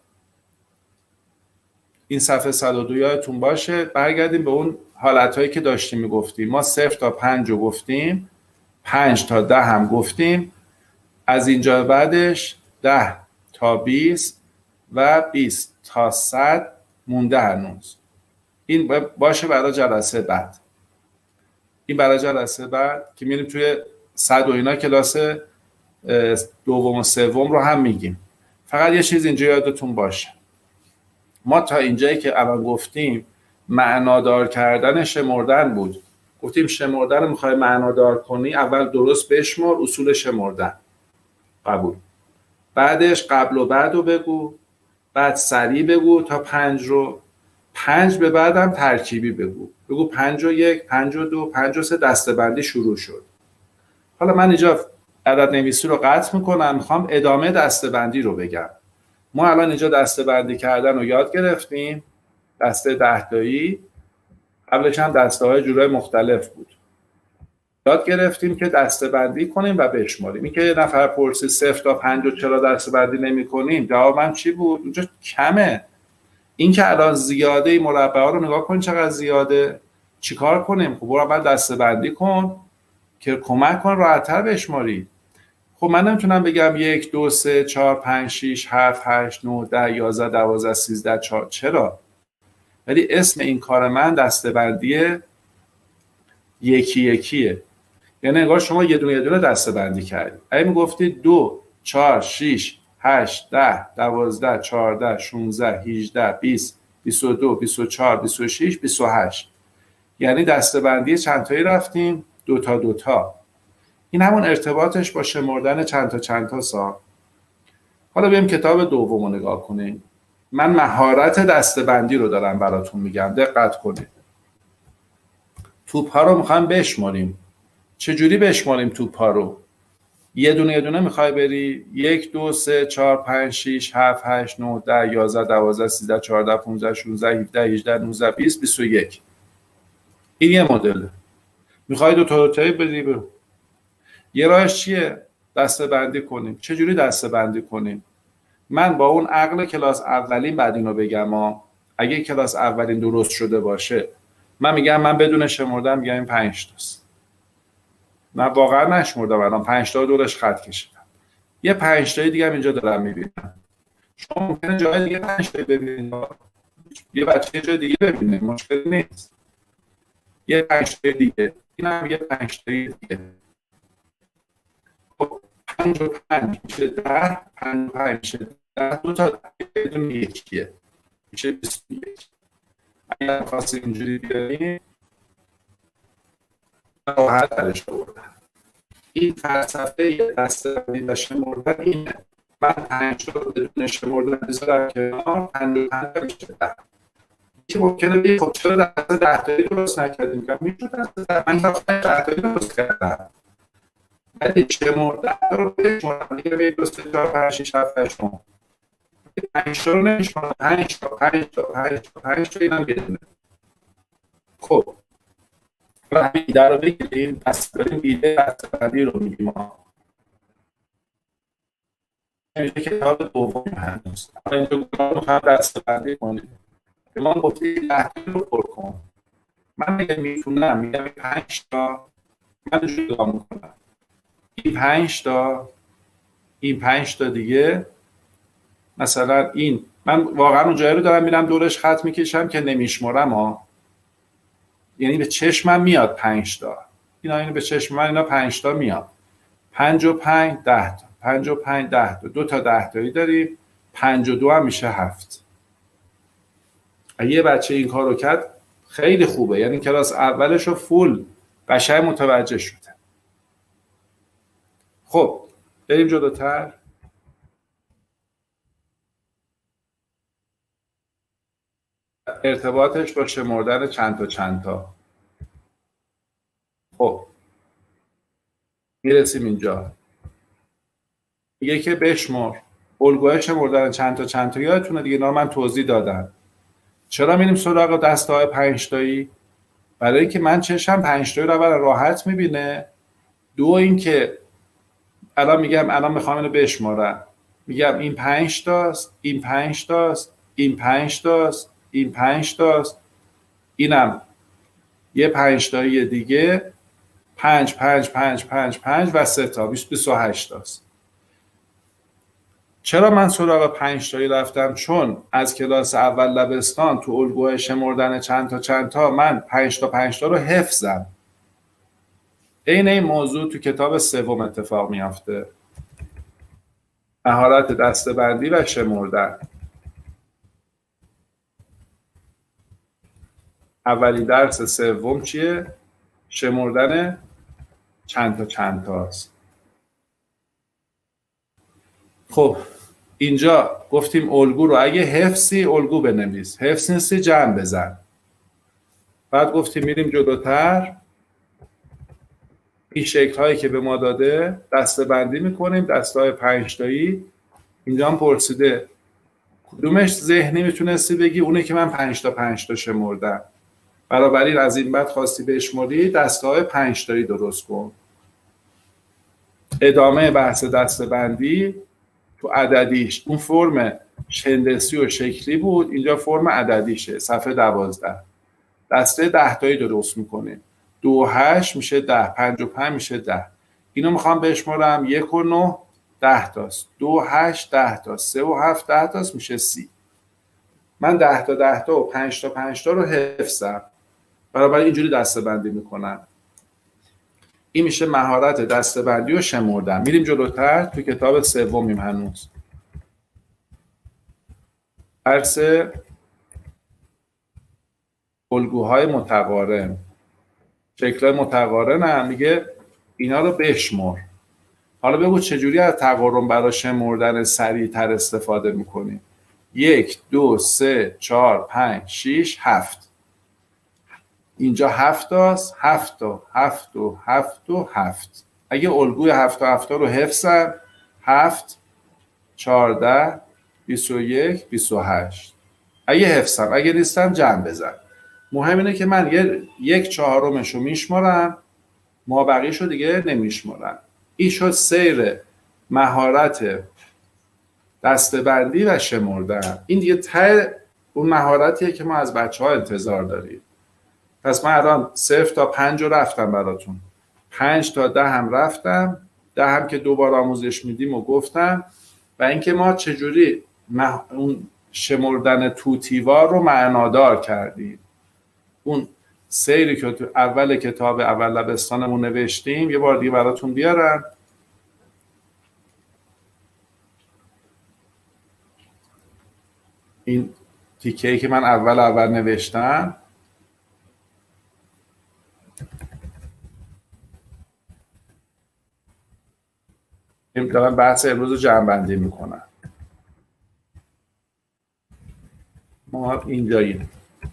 این صفحه صد و دو یادتون باشه، برگردیم به اون حالتهایی که داشتیم میگفتیم. ما صفر تا پنج رو گفتیم، پنج تا ده هم گفتیم، از اینجا بعدش ده تا بیست و بیست تا صد مونده هنوز. این باشه برای جلسه بعد. این برای جلسه بعد که میریم توی صد و اینا کلاس دوم و سوم رو هم میگیم. فقط یه چیز اینجا یادتون باشه، ما تا اینجایی که الان گفتیم معنادار کردن شمردن بود. گفتیم شمردن رو میخوای معنادار کنی، اول درست بشمر، اصول شمردن قبول، بعدش قبل و بعد رو بگو، بعد سریع بگو تا پنج رو، پنج به بعدم ترکیبی بگو، بگو پنج و یک، پنج و دو، پنج و سه، دسته‌بندی شروع شد. حالا من اینجا عدد نویسی رو قطع میکنم، میخوام ادامه دسته‌بندی رو بگم. ما الان اینجا دسته‌بندی کردن رو یاد گرفتیم، دسته ده تایی، قبلش هم دسته های جورای مختلف بود. یاد گرفتیم که دسته‌بندی کنیم و بشماریم. این که یه نفر پرسید صفر تا پنج رو چرا دسته‌بندی نمی‌کنیم؟ جوابم چی بود؟ اونجا کمه. این که الان زیاده، این مربع ها رو نگاه کن چقدر زیاده. چیکار کنیم؟ خب برو اول دسته‌بندی کن که کمک کن راحت‌تر بشماری. خب من نمیتونم بگم یک، دو، سه، چهار، پنج، شش، هفت، هشت، نه، ده، یازده، دوازده، سیزده، چهار. چرا؟ ولی اسم این کار من دسته‌بندی یکی یکیه. یعنی انگار شما یه دونه یه دونه دسته‌بندی کردید. اگه میگفتی دو، چهار، شش، هشت، ده، دوازده، چهارده، شانزده، هجده، بیست، بیست و دو، بیست و چهار، بیست و شش، بیست و هشت. یعنی دسته‌بندی چند تایی رفتیم؟ دو تا دو تا. این همون ارتباطش با شمردن چند تا چند تا سا. حالا بیایم کتاب دوم رو نگاه کنیم. من مهارت دسته‌بندی رو دارم براتون میگم، دقت کنید. توپ ها رو میخوایم بشماریم. چجوری بشماریم توپ ها رو؟ یه دونه یه دونه میخوای بری؟ یک، دو، سه، چهار، پنج، شش، هفت، هشت، نه، ده، یازده، دوازده، سیزده، چهارده، پانزده، شانزده، هفده، هجده، نوزده، بیست، بیست و یک. این یه مدله. میخوای دو تا دو تایی بری برو. یه راهش چیه؟ دسته‌بندی کنیم. چجوری دسته‌بندی کنیم؟ من با اون عقل کلاس اولین بعد اینو بگم ها. اگه کلاس اولین درست شده باشه، من میگم من بدون شمردن میگم این پنج تاست. من واقعا نشمردم، الان پنج تا دورش خط کشیدم. یه پنج تایی دیگه هم اینجا دارم میبینم. شما ممکنه جای دیگه پنج تایی ببینید، یه بچه جای دیگه ببینه، مشکلی نیست. یه پنج تایی دیگه، این هم یه پنج تایی دیگه. خب پنج و پنج میشه ده، پنج و پنج میشه ده، دو تا ده بدون یکیه میشه بیست و یک. اگر خواستیم اینجوری بیاریم راحت درش بردن. این فلسفه یه دسته‌بندی و شمردن اینه. من پنج رو بدون شمردن بذارم کنار، پنج و پنج میشه ده. که ممکنه بگی خب چرا دسته ده تایی درست نکردیم؟ میگم میشه دسته ده، من تا ده تایی درست کردم. ولی شمردن رو بشمردم دیگه به دو سه چهار پنج شش هفت هشت نه. پنج تا رو نمیشمردم، پنج تا پنج تا پنج تا پنج تا اینم بدونه. خب و همین ایده رو بگیریم، پس داریم ایده دسته‌بندی رو میگیم ها. اینجا کتاب دوم هنوز. حالا اینجا گناه رو هم دسته‌بندی کنیم. به من گفتی ده تا رو پر کن. من اگه میتونم میگم این پنج تا، من اینجا نگاه میکنم. این پنج تا، این پنج تا دیگه، مثلا این، من واقعا اون جایی رو دارم میرم دورش خط میکشم که نمیشمرم ها. یعنی به چشمم میاد پنج تا. اینا اینو به چشم من اینا پنج تا میاد. پنج و پنج ده تا. پنج و پنج ده تا. دو تا ده تایی داریم. پنج و دو هم میشه هفت. یه بچه این کارو کرد خیلی خوبه. یعنی کلاس اولش رو فول قشنگ متوجه شده. خب بریم جلوتر. ارتباطش با شمردن چند تا چند تا. خب میرسیم اینجا. میگه که بشمر. الگوهای شمردن چند تا چند تا یادتونه دیگه، اینا من توضیح دادم. چرا میریم سراغ دسته‌های پنج تایی؟ برای اینکه من چشم پنج تایی رو اول راحت میبینه. دو اینکه الان میگم الان میخوام اینو بشمارم. میگم این پنج تاست، این پنج تاست، این پنج تاست، این پنج تاست، اینم یه پنج تایی دیگه، پنج پنج پنج پنج پنج و سه تا بیست و هشت تاست. چرا من سراغ پنج تایی رفتم؟ چون از کلاس اول لبستان تو الگوهای شمردن چند تا چند تا من پنج تا پنج تا رو حفظم. عین این موضوع تو کتاب سوم اتفاق میافته. مهارت دسته‌بندی و شمردن. اولین درس سوم چیه؟ شمردن چند تا چند تاست. خب اینجا گفتیم الگو رو اگه حفظی الگو بنویس، حفظ نیستی جمع بزن. بعد گفتیم میریم جلوتر، این شکل هایی که به ما داده دسته بندی میکنیم، دسته های پنج تایی. اینجا هم پرسیده کدومش ذهنی میتونستی بگی؟ اونه که من پنج تا پنج تا شمردم. بنابراین از این بعد خواستی بشمری دسته های پنج تایی درست کن. ادامه بحث دسته بندی تو عددیش، اون فرم هندسی و شکلی بود، اینجا فرم عددیشه. صفحه دوازده دسته ده تایی درست میکنه. دو و هشت میشه ده، پنج و پنج میشه ده. اینو میخوام بشمارم، یک و نه ده تاست، دو و هشت ده تاست، سه و هفت ده تاست، میشه سی. من ده تا ده تا و پنج تا پنج تا رو حفظم، برابر اینجوری دسته بندی میکنم. این میشه مهارت دسته بندی و شمردن. میریم جلوتر، تو کتاب سومیم هنوز. درس الگوهای متقارن. شکل‌های متقارن هم میگه اینا رو بشمر. حالا بگو چجوری از تقارن برای شمردن سریع‌تر استفاده میکنیم. یک، دو، سه، چهار، پنج، شیش، هفت. اینجا هفت تاست، هفت تا، هفت و هفت و هفت. اگه الگوی هفت و هفت رو حفظم، هفت، چهارده، بیست و یک، بیست و هشت. اگه حفظم، اگه نیستم جمع بزن. مهم اینه که من یه یک چهارمش رو میشمارم، ما بقیه‌شو دیگه نمیشمارم. این شد سیر مهارت دسته‌بندی و شمردن. این دیگه ته اون مهارتیه که ما از بچه‌ها انتظار داریم. پس من الان صفر تا پنج رو رفتم براتون، پنج تا ده هم رفتم، ده هم که دوبار آموزش میدیم و گفتم. و اینکه ما چجوری مح... اون شمردن توتیوار رو معنادار کردیم. اون سیری که تو اول کتاب اول لبستانمون نوشتیم یه بار دیگه براتون بیارم. این تیکه‌ای که من اول اول نوشتم، این دارم بحث امروز رو جمع‌بندی میکنم. ما اینجاییم،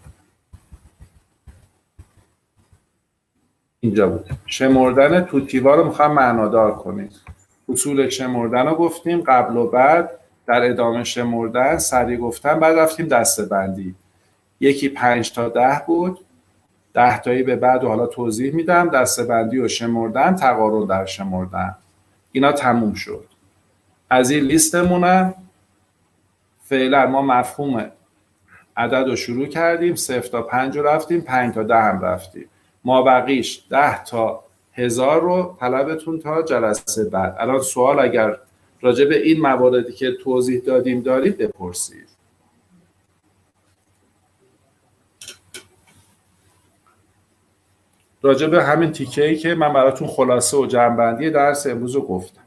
اینجا بود. شمردن توتیوار رو میخوام معنادار کنیم. اصول شمردن رو گفتیم قبل و بعد، در ادامه شمردن سریع گفتم، بعد رفتیم دسته بندی. یکی پنج تا ده بود، ده تایی به بعد و حالا توضیح میدم. دسته بندی و شمردن، تقارن در شمردن. اینا تموم شد. از این لیستمونم فعلا ما مفهوم عدد رو شروع کردیم. صفر تا پنج رو رفتیم، پنج تا ده هم رفتیم. ما بقیش ده تا هزار رو طلبتون تا جلسه بعد. الان سوال اگر راجع به این مواردی که توضیح دادیم دارید بپرسید. راجع به همین تیکه‌ای که من براتون خلاصه و جمع‌بندی درس امروز رو گفتم.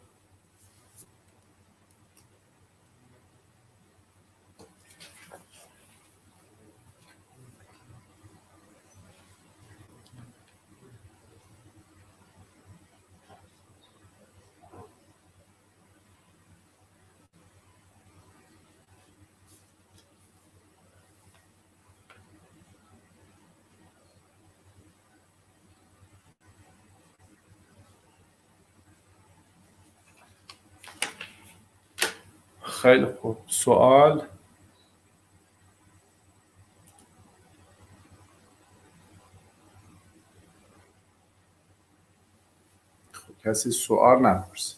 خیلی خوب. سوال؟ خب کسی سوال نپرسه.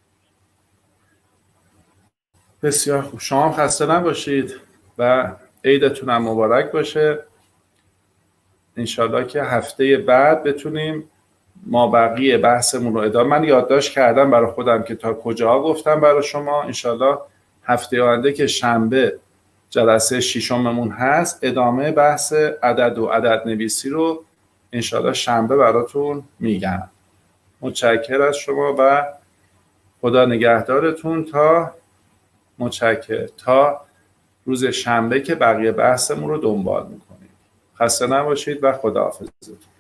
بسیار خوب. شما خسته نباشید و عیدتون هم مبارک باشه. انشالله که هفته بعد بتونیم ما بقیه بحثمون رو ادامه. من یادداشت کردم برای خودم که تا کجا گفتم برای شما. انشالله هفته آینده که شنبه جلسه ششممون هست، ادامه بحث عدد و عدد نویسی رو انشالله شنبه براتون میگم. متشکر از شما و خدا نگهدارتون. تا متشکر تا روز شنبه که بقیه بحثمون رو دنبال میکنیم. خسته نباشید و خداحافظتون.